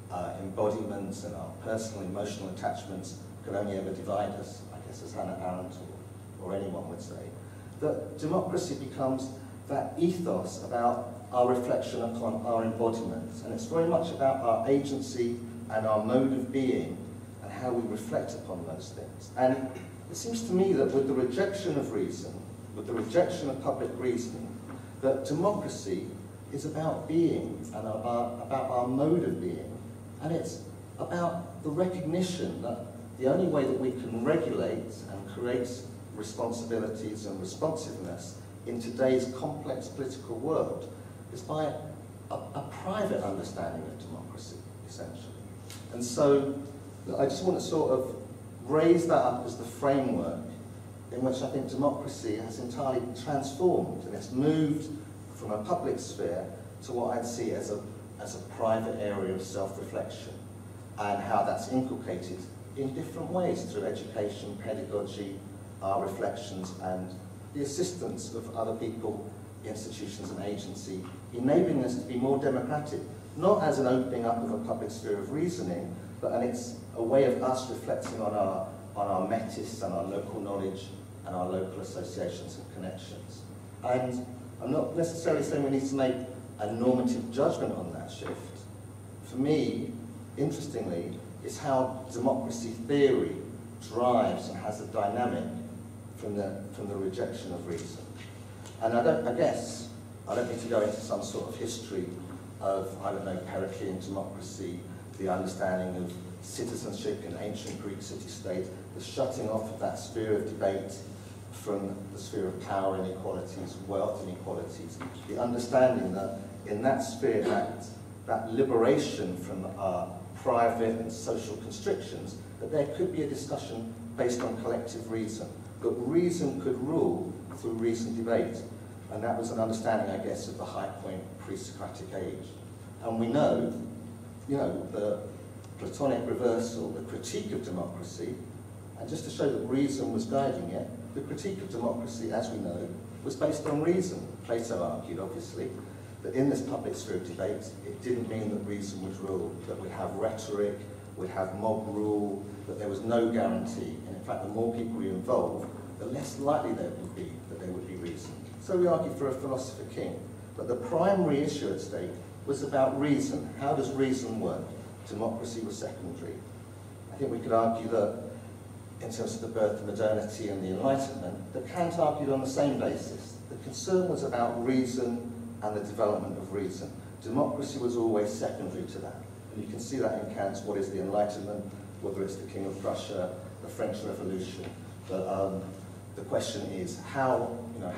embodiments and our personal emotional attachments can only ever divide us, I guess as Hannah Arendt or anyone would say, that democracy becomes that ethos about our reflection upon our embodiments. And it's very much about our agency and our mode of being and how we reflect upon those things. And it seems to me that with the rejection of reason, with the rejection of public reasoning, that democracy is about being and about our mode of being. And it's about the recognition that the only way that we can regulate and create responsibilities and responsiveness in today's complex political world is by a private understanding of democracy, essentially. And so I just want to sort of raise that up as the framework in which I think democracy has entirely transformed, and it's moved from a public sphere to what I'd see as a private area of self-reflection, and how that's inculcated in different ways through education, pedagogy, our reflections, and the assistance of other people, institutions and agency, enabling us to be more democratic, not as an opening up of a public sphere of reasoning, but it's a way of us reflecting on our metis and our local knowledge and our local associations and connections. And I'm not necessarily saying we need to make a normative judgment on that shift. For me, interestingly, is how democracy theory drives and has a dynamic from the rejection of reason. And I guess I don't need to go into some sort of history of, I don't know, Periclean democracy, the understanding of citizenship in ancient Greek city-state, the shutting off of that sphere of debate from the sphere of power inequalities, wealth inequalities, the understanding that in that sphere, that liberation from our private and social constrictions, that there could be a discussion based on collective reason, that reason could rule through reasoned debate. And that was an understanding, I guess, of the high point pre-Socratic age. And we know, the Platonic reversal, the critique of democracy, and just to show that reason was guiding it, the critique of democracy, as we know, was based on reason. Plato argued, obviously, that in this public sphere of debate, it didn't mean that reason would rule, that we'd have rhetoric, we'd have mob rule, that there was no guarantee. And in fact, the more people you involve, the less likely there would be that there would be reason. So we argue for a philosopher king. But the primary issue at stake was about reason. How does reason work? Democracy was secondary. I think we could argue that in terms of the birth of modernity and the enlightenment, that Kant argued on the same basis. The concern was about reason and the development of reason. Democracy was always secondary to that. And you can see that in Kant's What is the Enlightenment, whether it's the King of Prussia, the French Revolution. But the question is, how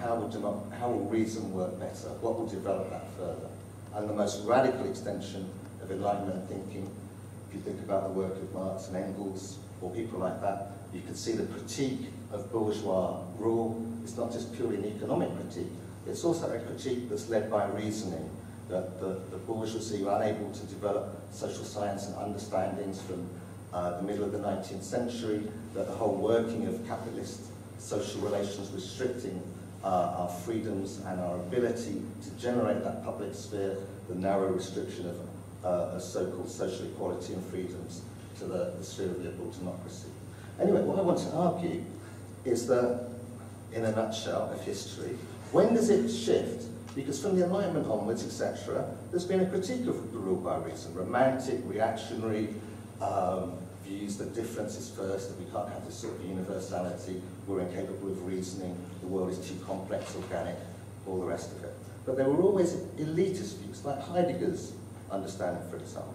will reason work better? What will develop that further? And the most radical extension of Enlightenment thinking, if you think about the work of Marx and Engels, or people like that, you can see the critique of bourgeois rule. It's not just purely an economic critique, it's also a critique that's led by reasoning, that the bourgeoisie were unable to develop social science and understandings from the middle of the 19th century, that the whole working of capitalist social relations restricting our freedoms and our ability to generate that public sphere, the narrow restriction of so-called social equality and freedoms to the sphere of liberal democracy. Anyway, what I want to argue is that, in a nutshell of history, when does it shift because from the Enlightenment onwards, etc., there's been a critique of the rule by reason, romantic, reactionary views that difference is first, that we can't have this sort of universality, we're incapable of reasoning, the world is too complex, organic, all the rest of it. But there were always elitist views, like Heidegger's understanding, for example.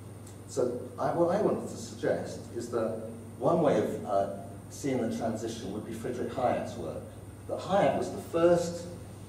So what I wanted to suggest is that one way of seeing the transition would be Friedrich Hayek's work. That Hayek was the first,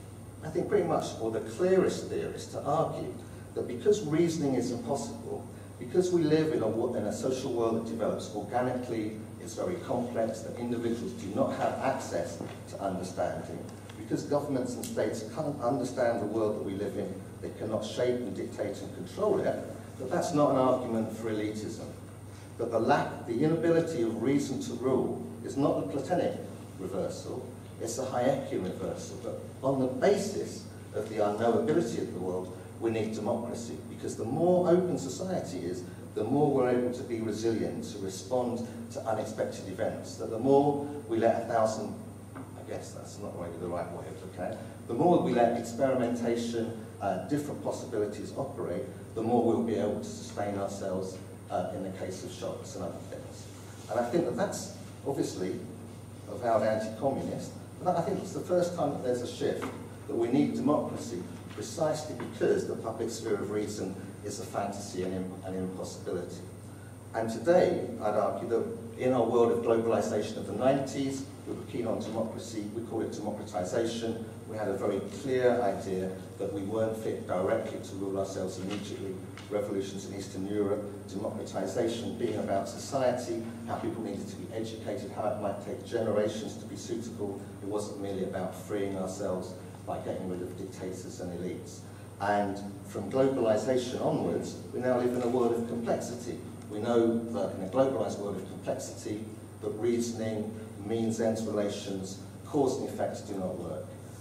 I think pretty much, or the clearest theorist to argue that because reasoning is impossible, because we live in a social world that develops organically, is very complex, that individuals do not have access to understanding, because governments and states can't understand the world that we live in, they cannot shape and dictate and control it, that that's not an argument for elitism. That the inability of reason to rule is not the Platonic reversal, it's a Hayekian reversal. But on the basis of the unknowability of the world, we need democracy, because the more open society is, the more we're able to be resilient, to respond to unexpected events. That the more we let 1,000, I guess that's not really the right way of looking at it, the more we let experimentation, different possibilities operate, the more we'll be able to sustain ourselves in the case of shocks and other things. And I think that that's obviously avowed anti-communist, but I think it's the first time that there's a shift, that we need democracy precisely because the public sphere of reason is a fantasy and an impossibility. And today, I'd argue that in our world of globalization of the 90s, we were keen on democracy, we call it democratization. We had a very clear idea that we weren't fit directly to rule ourselves immediately. Revolutions in Eastern Europe, democratization being about society, how people needed to be educated, how it might take generations to be suitable. It wasn't merely about freeing ourselves by getting rid of dictators and elites. And from globalization onwards, we now live in a world of complexity. We know that in a globalized world of complexity, that reasoning, means-ends relations, cause and effect do not work.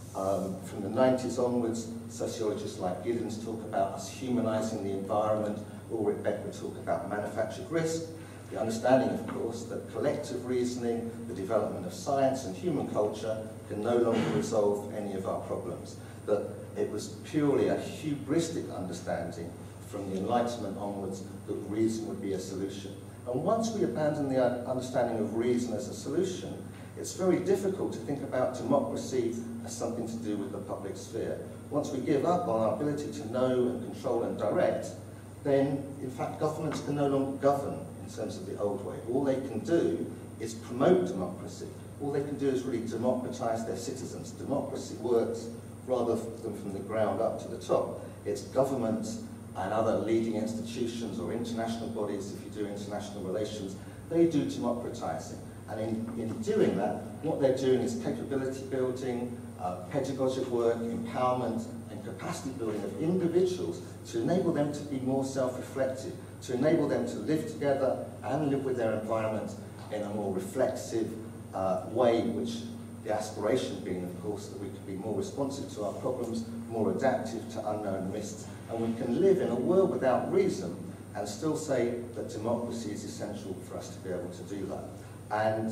From the 90s onwards, sociologists like Giddens talk about us humanizing the environment, Ulrich Beck would talk about manufactured risk, the understanding, of course, that collective reasoning, the development of science and human culture can no longer resolve any of our problems, that it was purely a hubristic understanding from the Enlightenment onwards that reason would be a solution. And once we abandon the understanding of reason as a solution, it's very difficult to think about democracy as something to do with the public sphere. Once we give up on our ability to know and control and direct, then in fact governments can no longer govern in terms of the old way. All they can do is promote democracy. All they can do is really democratize their citizens. Democracy works rather than from the ground up to the top. It's governments and other leading institutions or international bodies, if you do international relations, they do democratizing. And in doing that, what they're doing is capability building, pedagogic work, empowerment, and capacity building of individuals to enable them to be more self-reflective, to enable them to live together and live with their environment in a more reflexive way, which the aspiration being, of course, that we can be more responsive to our problems, more adaptive to unknown risks, and we can live in a world without reason and still say that democracy is essential for us to be able to do that. And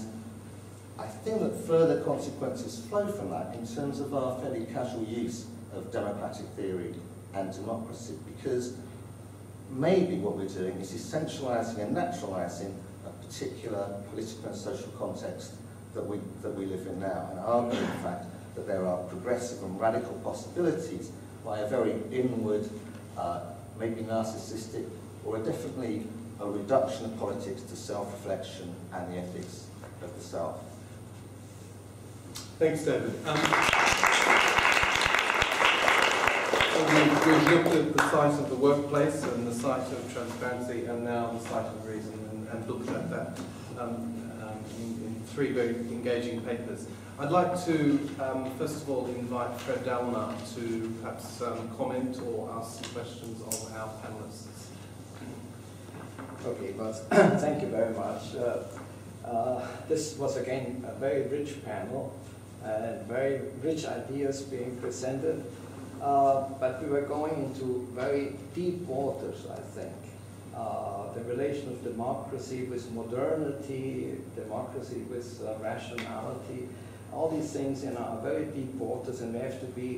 I think that further consequences flow from that in terms of our fairly casual use of democratic theory and democracy, because maybe what we're doing is essentializing and naturalizing a particular political and social context that we live in now, and arguing the fact that there are progressive and radical possibilities by a very inward, maybe narcissistic, or definitely a reduction of politics to self-reflection and the ethics of the self. Thanks, David. We've looked at the site of the workplace and the site of transparency and now the site of reason, and looked at that in three very engaging papers. I'd like to, first of all, invite Fred Dalmar to perhaps comment or ask questions of our panelists. Okay, well, thank you very much. This was, again, a very rich panel and very rich ideas being presented. But we were going into very deep waters, I think. The relation of democracy with modernity, democracy with rationality, all these things are very deep waters, and we have to be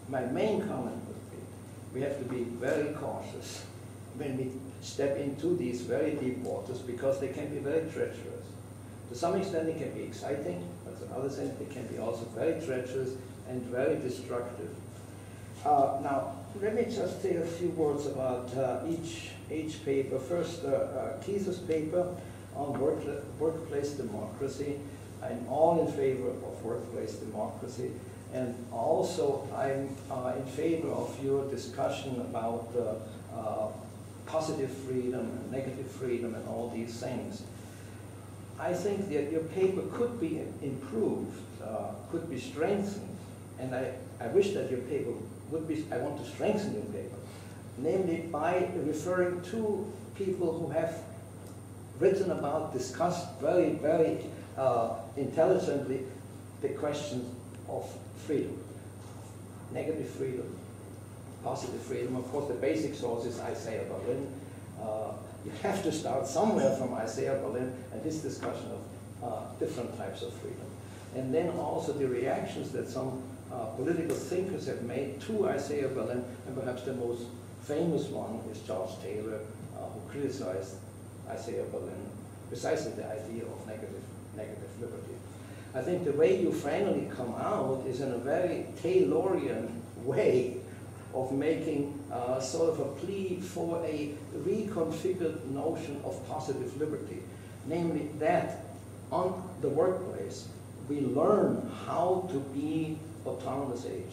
My main comment would be, we have to be very cautious when we step into these very deep waters, because they can be very treacherous. To some extent they can be exciting, but to another extent they can be also very treacherous and very destructive. Now, let me just say a few words about each paper. First, Keith's paper on workplace democracy. I'm all in favor of workplace democracy, and also I'm in favor of your discussion about positive freedom and negative freedom and all these things. I think that your paper could be improved, could be strengthened, and I wish that your paper would be, I want to strengthen your paper, namely by referring to people who have written about, discussed very, very intelligently the question of freedom, negative freedom, positive freedom. Of course, the basic source is Isaiah Berlin. You have to start somewhere from Isaiah Berlin and this discussion of different types of freedom. And then also the reactions that some political thinkers have made to Isaiah Berlin, and perhaps the most famous one is Charles Taylor, who criticized Isaiah Berlin, precisely the idea of negative liberty. I think the way you finally come out is in a very Taylorian way of making sort of a plea for a reconfigured notion of positive liberty. Namely that on the workplace, we learn how to be autonomous agents.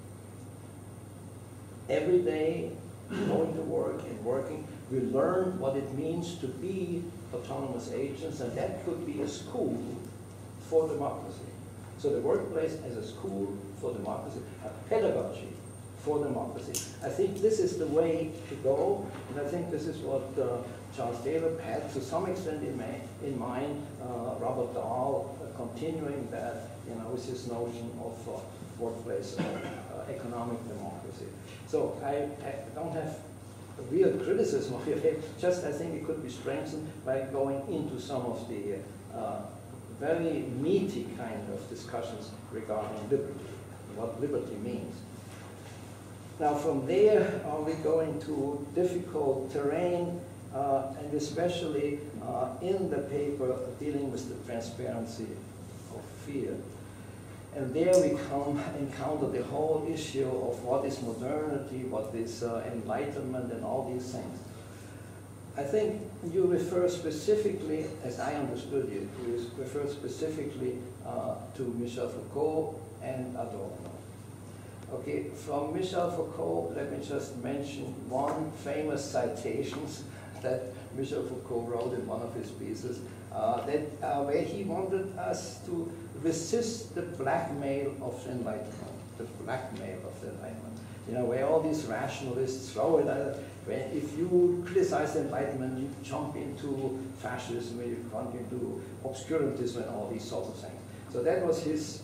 Every day, going to work and working, we learn what it means to be autonomous agents, and that could be a school for democracy. So the workplace as a school for democracy, a pedagogy for democracy. I think this is the way to go, and I think this is what Charles Taylor had to some extent in mind. Robert Dahl continuing that, with his notion of workplace economic democracy. So I don't have a real criticism of your paper, just I think it could be strengthened by going into some of the very meaty kind of discussions regarding liberty, what liberty means. Now from there, we go into difficult terrain, and especially in the paper dealing with the transparency of fear. And there we encounter the whole issue of what is modernity, what is enlightenment, and all these things. I think you refer specifically, as I understood you refer specifically to Michel Foucault and Adorno. Okay, from Michel Foucault, let me just mention one famous citations that Michel Foucault wrote in one of his pieces, where he wanted us to resist the blackmail of the Enlightenment, the blackmail of the Enlightenment. Where all these rationalists throw it at, if you criticize the Enlightenment, you jump into fascism, you jump into obscurantism and all these sorts of things. So that was his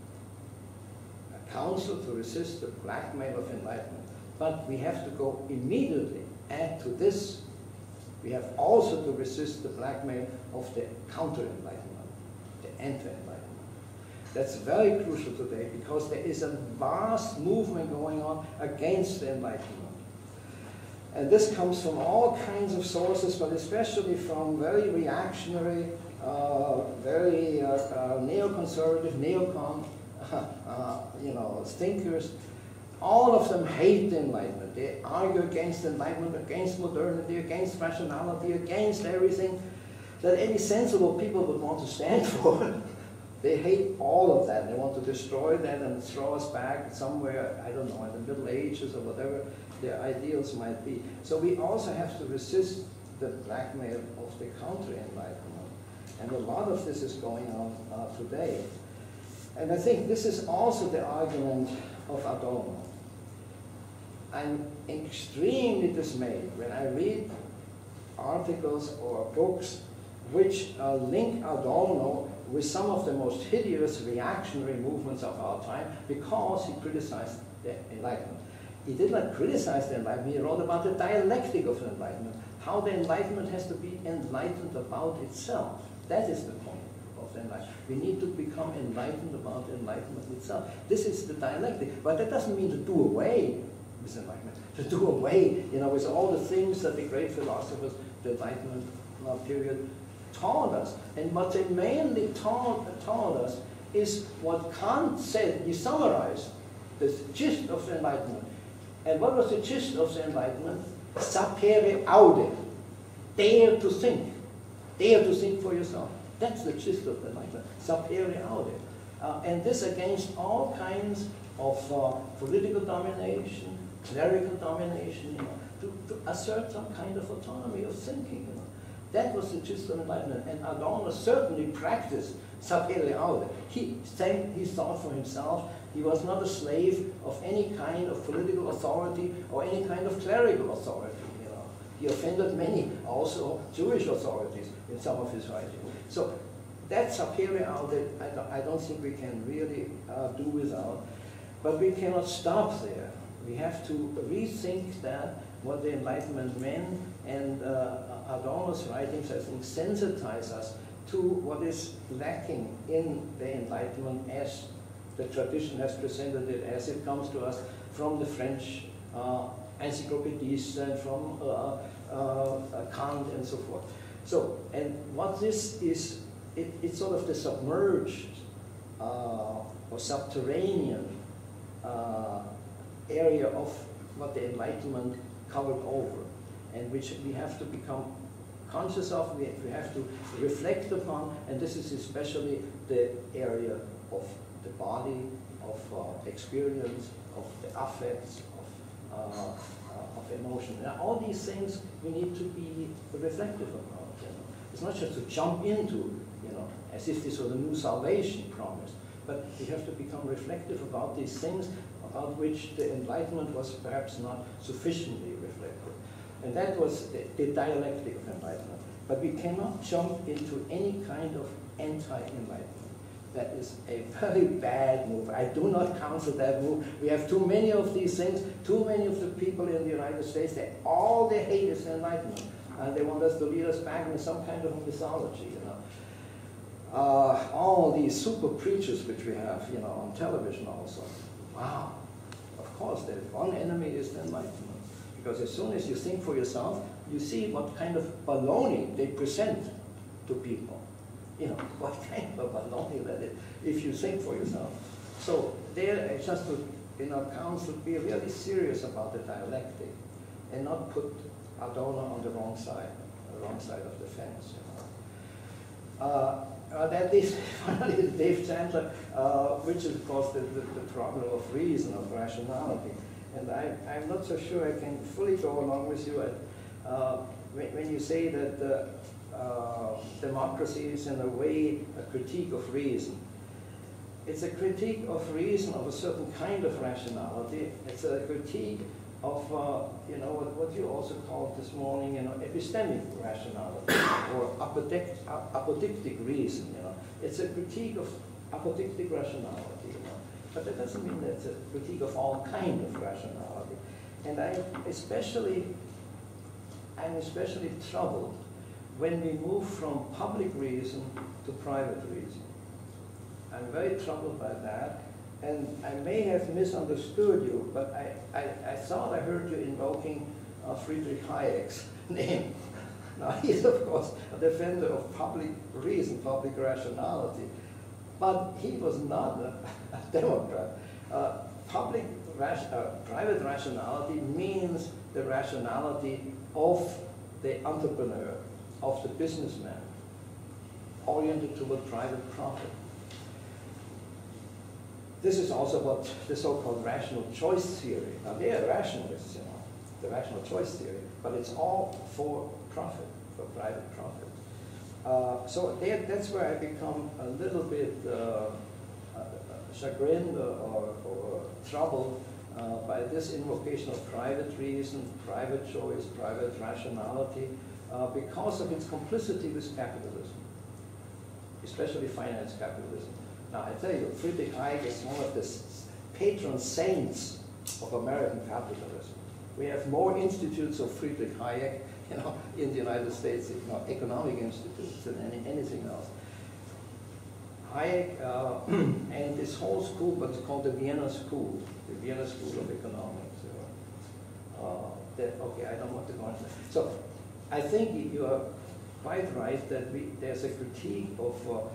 counsel to resist the blackmail of Enlightenment. But we have to go immediately, add to this, we have also to resist the blackmail of the counter-Enlightenment, the anti-Enlightenment. That's very crucial today because there is a vast movement going on against the Enlightenment. And this comes from all kinds of sources, but especially from very reactionary, very neoconservative, neocon, thinkers. All of them hate the Enlightenment. They argue against Enlightenment, against modernity, against rationality, against everything that any sensible people would want to stand for. They hate all of that. They want to destroy that and throw us back somewhere, I don't know, in the Middle Ages or whatever their ideals might be. So we also have to resist the blackmail of the counter-Enlightenment. And a lot of this is going on today. And I think this is also the argument of Adorno. I'm extremely dismayed when I read articles or books which link Adorno with some of the most hideous reactionary movements of our time because he criticized the Enlightenment. He did not criticize the Enlightenment, he wrote about the dialectic of the Enlightenment, how the Enlightenment has to be enlightened about itself. That is the point of the enlightenment. We need to become enlightened about enlightenment itself. This is the dialectic, but that doesn't mean to do away with enlightenment. To do away, with all the things that the great philosophers, the Enlightenment period, taught us. And what they mainly taught us is what Kant said. He summarized the gist of the Enlightenment. And what was the gist of the Enlightenment? Sapere aude. Dare to think. Dare to think for yourself. That's the gist of the Enlightenment. Sapere aude. And this against all kinds of political domination, clerical domination, to assert some kind of autonomy of thinking. That was the gist of enlightenment. And Adorno certainly practiced sapere aude. He thought for himself. He was not a slave of any kind of political authority or any kind of clerical authority. He offended many, also Jewish authorities, in some of his writings. So that sapere aude, I don't think we can really do without. But we cannot stop there. We have to rethink that, what the Enlightenment meant, and Adorno's writings, I think, sensitize us to what is lacking in the Enlightenment as the tradition has presented it, as it comes to us from the French encyclopedists and from Kant and so forth. So, and what this is, it's sort of the submerged or subterranean area of what the Enlightenment covered over, and which we have to become conscious of, we have to reflect upon, and this is especially the area of the body, of experience, of the affects, of emotion. Now, all these things we need to be reflective about. It's not just to jump into, as if this was a new salvation promised, but we have to become reflective about these things about which the Enlightenment was perhaps not sufficiently reflective. And that was the dialectic of Enlightenment. But we cannot jump into any kind of anti-Enlightenment. That is a very bad move. I do not counsel that move. We have too many of these things, too many of the people in the United States, all they hate is the Enlightenment. And they want us to lead us back into some kind of mythology, all these super preachers which we have, on television also. Wow. Of course, the one enemy is the Enlightenment. Because as soon as you think for yourself, you see what kind of baloney they present to people. What kind of baloney that is, if you think for yourself. So there, just to, counsel, be really serious about the dialectic and not put Adorno on the wrong side of the fence. That is finally Dave Chandler, which is of course the problem of reason, of rationality. And I'm not so sure I can fully go along with you when you say that democracy is in a way a critique of reason. It's a critique of reason, of a certain kind of rationality. It's a critique of what you also called this morning, epistemic rationality or apodictic reason. It's a critique of apodictic rationality. But that doesn't mean that it's a critique of all kind of rationality. And I'm especially troubled when we move from public reason to private reason. I'm very troubled by that. And I may have misunderstood you, but I thought I heard you invoking Friedrich Hayek's name. Now, he's, of course, a defender of public reason, public rationality. But he was not a Democrat. Private rationality means the rationality of the entrepreneur, of the businessman, oriented toward private profit. This is also what the so-called rational choice theory. Now, they are rationalists, the rational choice theory, but it's all for profit, for private profit. So that's where I become a little bit chagrined or troubled by this invocation of private reason, private choice, private rationality, because of its complicity with capitalism, especially finance capitalism. Now, I tell you, Friedrich Hayek is one of the patron saints of American capitalism. We have more institutes of Friedrich Hayek, in the United States, economic institutes than anything else. Hayek and this whole school, what's called the Vienna School of Economics. Okay, I don't want to go into that. So I think you are quite right that there's a critique of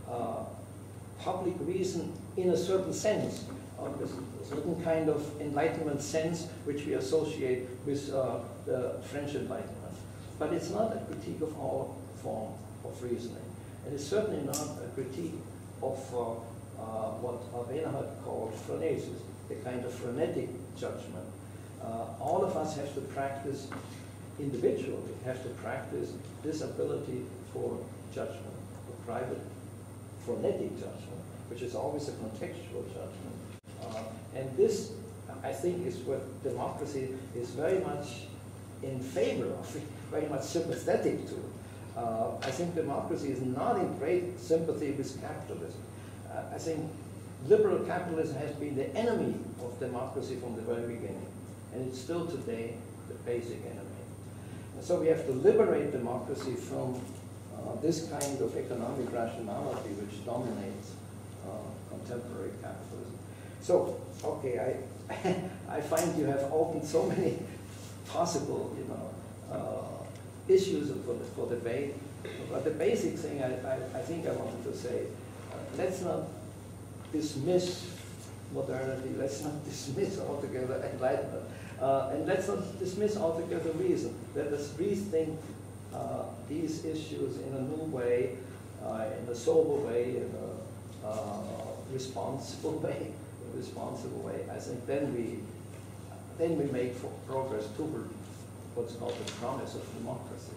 public reason in a certain sense, of a certain kind of enlightenment sense which we associate with the French Enlightenment. But it's not a critique of our form of reasoning. And it's certainly not a critique of what Reinhardt called phronesis, a kind of frenetic judgment. All of us have to practice individually, have to practice this ability for judgment, for private frenetic judgment, which is always a contextual judgment. And this, I think, is what democracy is very much in favor of, very much sympathetic to. I think democracy is not in great sympathy with capitalism. I think liberal capitalism has been the enemy of democracy from the very beginning. And it's still today the basic enemy. And so we have to liberate democracy from this kind of economic rationality which dominates contemporary capitalism. So, okay, I find you have opened so many possible, issues for debate. But the basic thing I think I wanted to say, let's not dismiss modernity, let's not dismiss altogether enlightenment, and let's not dismiss altogether reason. Let us rethink these issues in a new way, in a sober way, in a responsible way. I think then we make progress toward what's called the promise of democracy.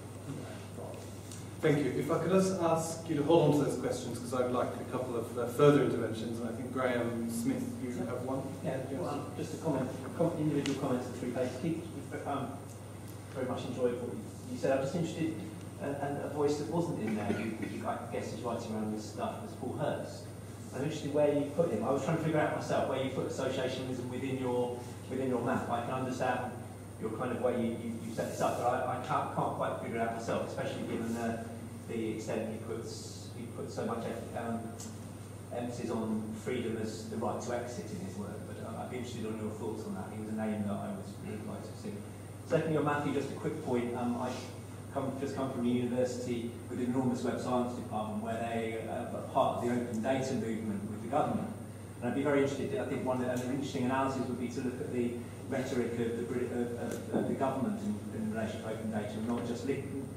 Thank you. If I could just ask you to hold on to those questions, because I'd like a couple of further interventions, and I think Graham Smith, you have one. Yeah, well, just a comment, individual comments at 3 pages. Keith, very much enjoyed what you said. I'm just interested, and a voice that wasn't in there, I guess is writing around this stuff, was Paul Hirst. I'm interested where you put him. I was trying to figure out myself where you put associationism within your map. I can understand your kind of way you set this up, but I can't quite figure it out myself, especially given the extent he puts so much emphasis on freedom as the right to exit in his work. But I'd be interested on your thoughts on that. He was a name that I was really like to see. Secondly, on Matthew, just a quick point. I just come from a university with an enormous web science department where they are part of the open data movement with the government. And I'd be very interested, I think an interesting analysis would be to look at the rhetoric of the government in relation to open data, and not just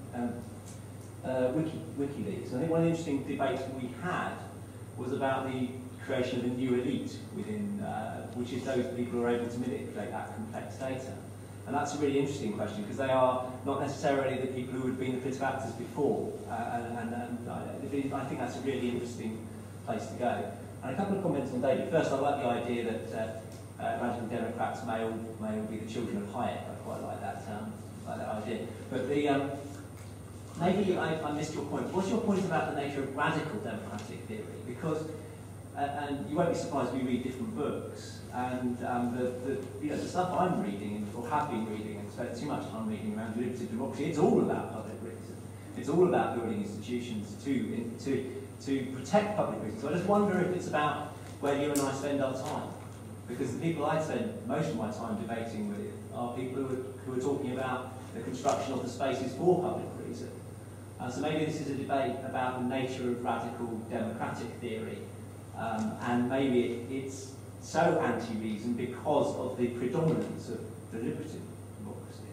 Wikileaks. And I think one of the interesting debates we had was about the creation of a new elite within, which is those people who are able to manipulate that complex data. And that's a really interesting question, because they are not necessarily the people who had been the political actors before. And I think that's a really interesting place to go. And a couple of comments on David. First, I like the idea that radical Democrats may all be the children of Hayek. I quite like that idea. But maybe I missed your point. What's your point about the nature of radical democratic theory? Because, and you won't be surprised we read different books, and the stuff I'm reading, or have been reading, and spent too much time reading around deliberative democracy, it's all about public reason. It's all about building institutions to protect public reason. So I just wonder if it's about where you and I spend our time. Because the people I spend most of my time debating with are people who are talking about the construction of the spaces for public reason. So maybe this is a debate about the nature of radical democratic theory, and maybe it's so anti-reason because of the predominance of deliberative democracy.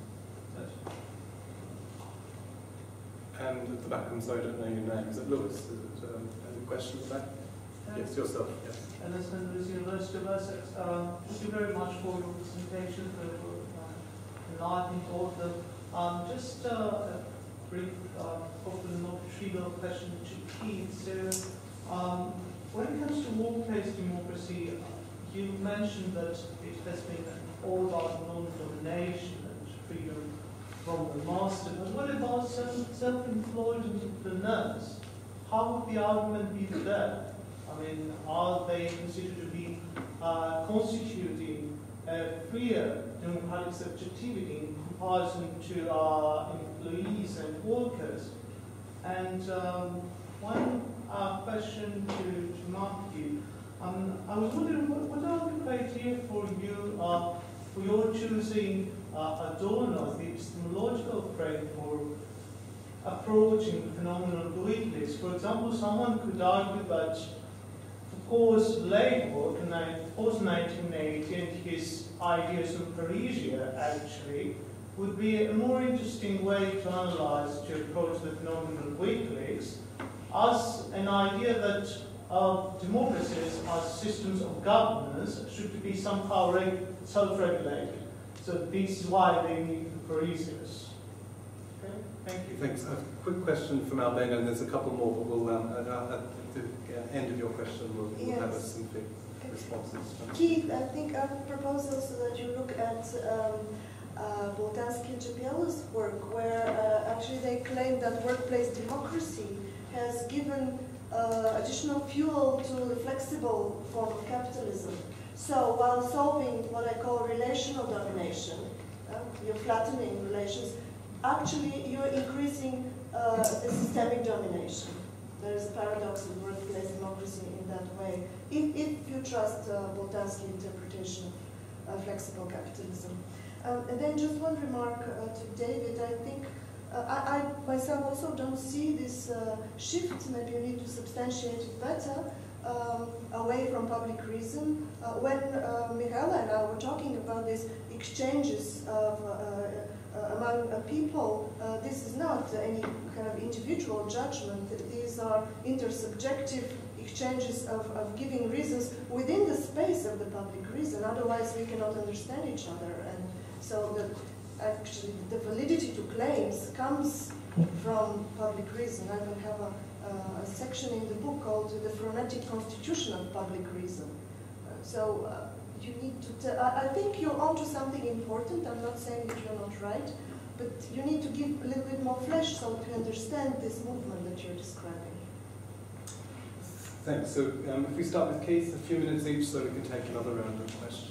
And at the back, I'm sorry, I don't know your name. Is it Lewis? Is it any question at the back? Yes, yourself, yes. Alison, Lewis, University of Essex. Thank you very much for your presentation, for enlightening all of them. Just a brief, hopefully not trivial question to Keith. So, when it comes to workplace democracy, you mentioned that it has been all about non-domination and freedom from the master. But what about self-employed entrepreneurs? How would the argument be there? I mean, are they considered to be constituting a freer democratic subjectivity in comparison to employees and workers? And when question to Matthew. I was wondering, what are the criteria for you for your choosing a donor, the epistemological frame for approaching the phenomenon of Wikileaks? For example, someone could argue that Foucault's label in post-1980 and his ideas of Parisia actually would be a more interesting way to analyze, to approach the phenomenon of Wikileaks as an idea that democracies as systems of governance should be somehow self-regulated. So this is why they need the Parisians. Okay, thank you. Thanks. A quick question from Albania, and there's a couple more, but we'll, at the end of your question, we'll have some big responses. Keith, I think I would propose also that you look at Boltanski and Jabiela's work, where actually they claim that workplace democracy has given additional fuel to the flexible form of capitalism. So while solving what I call relational domination, you're flattening relations, actually you're increasing the systemic domination. There is a paradox of workplace democracy in that way, if you trust Boltanski's interpretation of flexible capitalism. And then just one remark to David. I think I myself also don't see this shift. Maybe you need to substantiate it better away from public reason. When Michaela and I were talking about these exchanges of, among people, this is not any kind of individual judgment. These are intersubjective exchanges of giving reasons within the space of the public reason. Otherwise, we cannot understand each other. And so actually, the validity to claims comes from public reason. I will have a section in the book called The Phronetic Constitution of Public Reason. You need to, I think you're onto something important. I'm not saying that you're not right, but you need to give a little bit more flesh so to understand this movement that you're describing. Thanks. So if we start with Keith, a few minutes each so we can take another round of questions.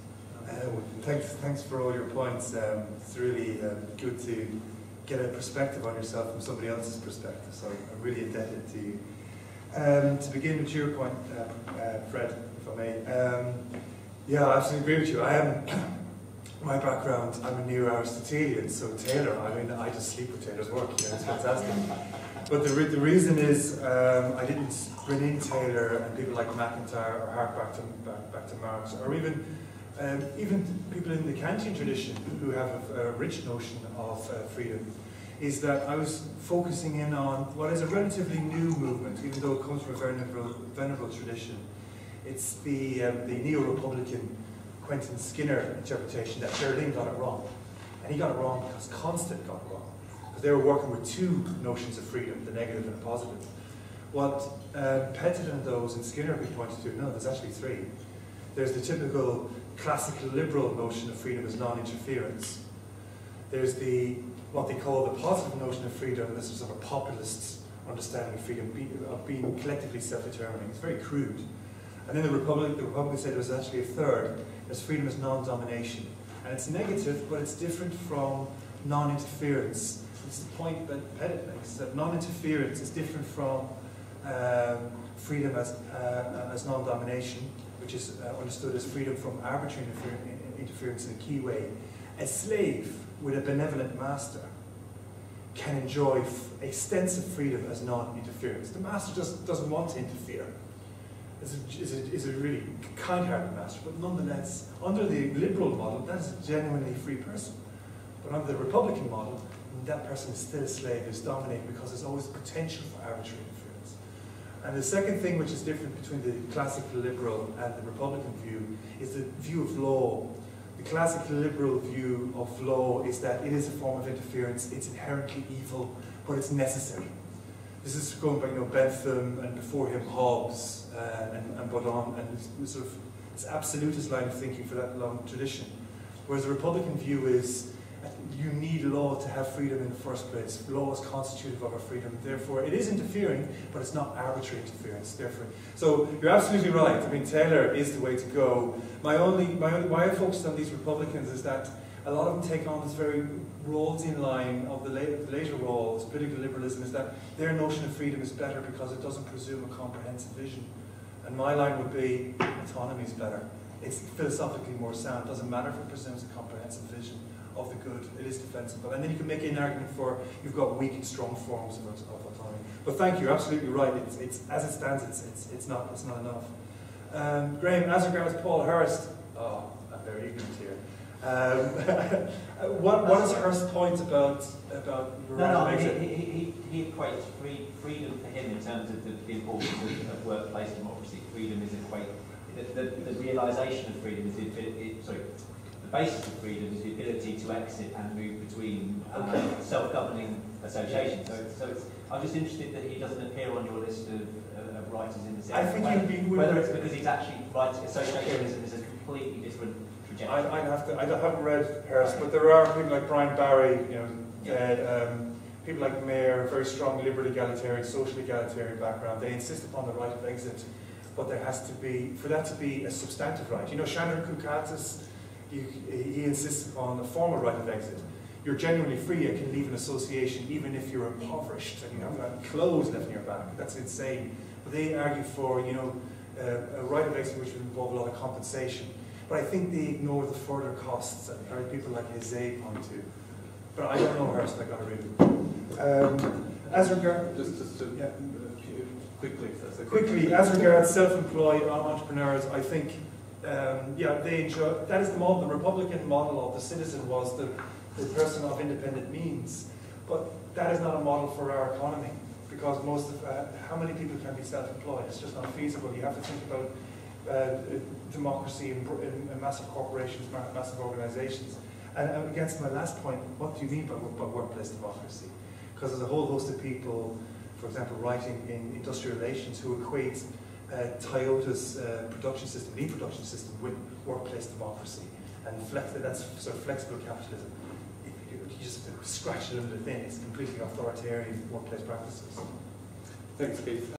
Thanks for all your points. It's really good to get a perspective on yourself from somebody else's perspective, so I'm really indebted to you. To begin with your point, Fred, if I may. Yeah, I absolutely agree with you. My background, I'm a neo-Aristotelian, so Taylor, I mean, I just sleep with Taylor's work, you know, it's fantastic. But the reason is I didn't bring in Taylor and people like McIntyre or hark back to Marx, or even people in the Kantian tradition who have a rich notion of freedom, is that I was focusing in on what is a relatively new movement, even though it comes from a venerable tradition. It's the neo-Republican Quentin Skinner interpretation that Berlin got it wrong. And he got it wrong because Constant got it wrong. Because they were working with two notions of freedom, the negative and the positive. What Pettit and those and Skinner have been pointed to, no, there's actually three. There's the typical classical liberal notion of freedom as non-interference. There's what they call the positive notion of freedom. This is sort of a populist understanding of freedom, of being collectively self-determining. It's very crude. And then the Republicans said there was actually a third. There's freedom as non-domination. And it's negative, but it's different from non-interference. It's the point that Pettit makes, that non-interference is different from freedom as non-domination, which is understood as freedom from arbitrary interference in a key way. A slave with a benevolent master can enjoy extensive freedom as non-interference. The master just doesn't want to interfere. Is a really kind-hearted master, but nonetheless, under the liberal model, that is a genuinely free person. But under the Republican model, that person is still a slave, is dominated because there's always potential for arbitrary interference. And the second thing which is different between the classical liberal and the Republican view is the view of law. The classical liberal view of law is that it is a form of interference, it's inherently evil, but it's necessary. This is going by Bentham and before him Hobbes and Baudin, and sort of this absolutist line of thinking for that long tradition. Whereas the Republican view is you need law to have freedom in the first place. Law is constitutive of our freedom. Therefore, it is interfering, but it's not arbitrary interference. Therefore, so you're absolutely right. I mean, Taylor is the way to go. Why I focused on these Republicans is that a lot of them take on this very Rawlsian line of the later Rawls, political liberalism, is that their notion of freedom is better because it doesn't presume a comprehensive vision. And my line would be, autonomy is better. It's philosophically more sound. It doesn't matter if it presumes a comprehensive vision of the good. It is defensible. And then you can make an argument for you've got weak and strong forms of autonomy. But thank you, you're absolutely right. It's as it stands, it's not enough. Graham, as regards Paul Hirst, I'm very ignorant here. What is Hirst's point about he equates freedom for him in terms of the importance of workplace democracy. Freedom is the realisation of freedom is the basis of freedom is the ability to exit and move between self-governing associations. So I'm just interested that he doesn't appear on your list of writers in this area. I think whether it's because he's actually writing associationism is a completely different trajectory. I haven't read Hirst, but there are people like Brian Barry, people like Mayer, very strong liberal egalitarian, social egalitarian background. They insist upon the right of exit, but there has to be, for that to be a substantive right. Chandler Koukakis, he insists upon a formal right of exit. You're genuinely free and can leave an association even if you're impoverished and you haven't got clothes left in your back. That's insane. But they argue for, a right of exit which would involve a lot of compensation. But I think they ignore the further costs that people like Izay point to. But I don't know Hirst, I got to read it. As regards... Quickly, as regards self-employed entrepreneurs, I think, they enjoy... That is the model, the Republican model of the citizen was the person of independent means. But that is not a model for our economy, because most of... how many people can be self-employed? It's just not feasible. You have to think about democracy in massive corporations, massive organizations. And against my last point, what do you mean by workplace democracy? Because there's a whole host of people, for example, writing in industrial relations who equate Toyota's production system, reproduction system, with workplace democracy. And that's sort of flexible capitalism. You just scratch it under the thin. It's completely authoritarian workplace practices. Thanks, Keith.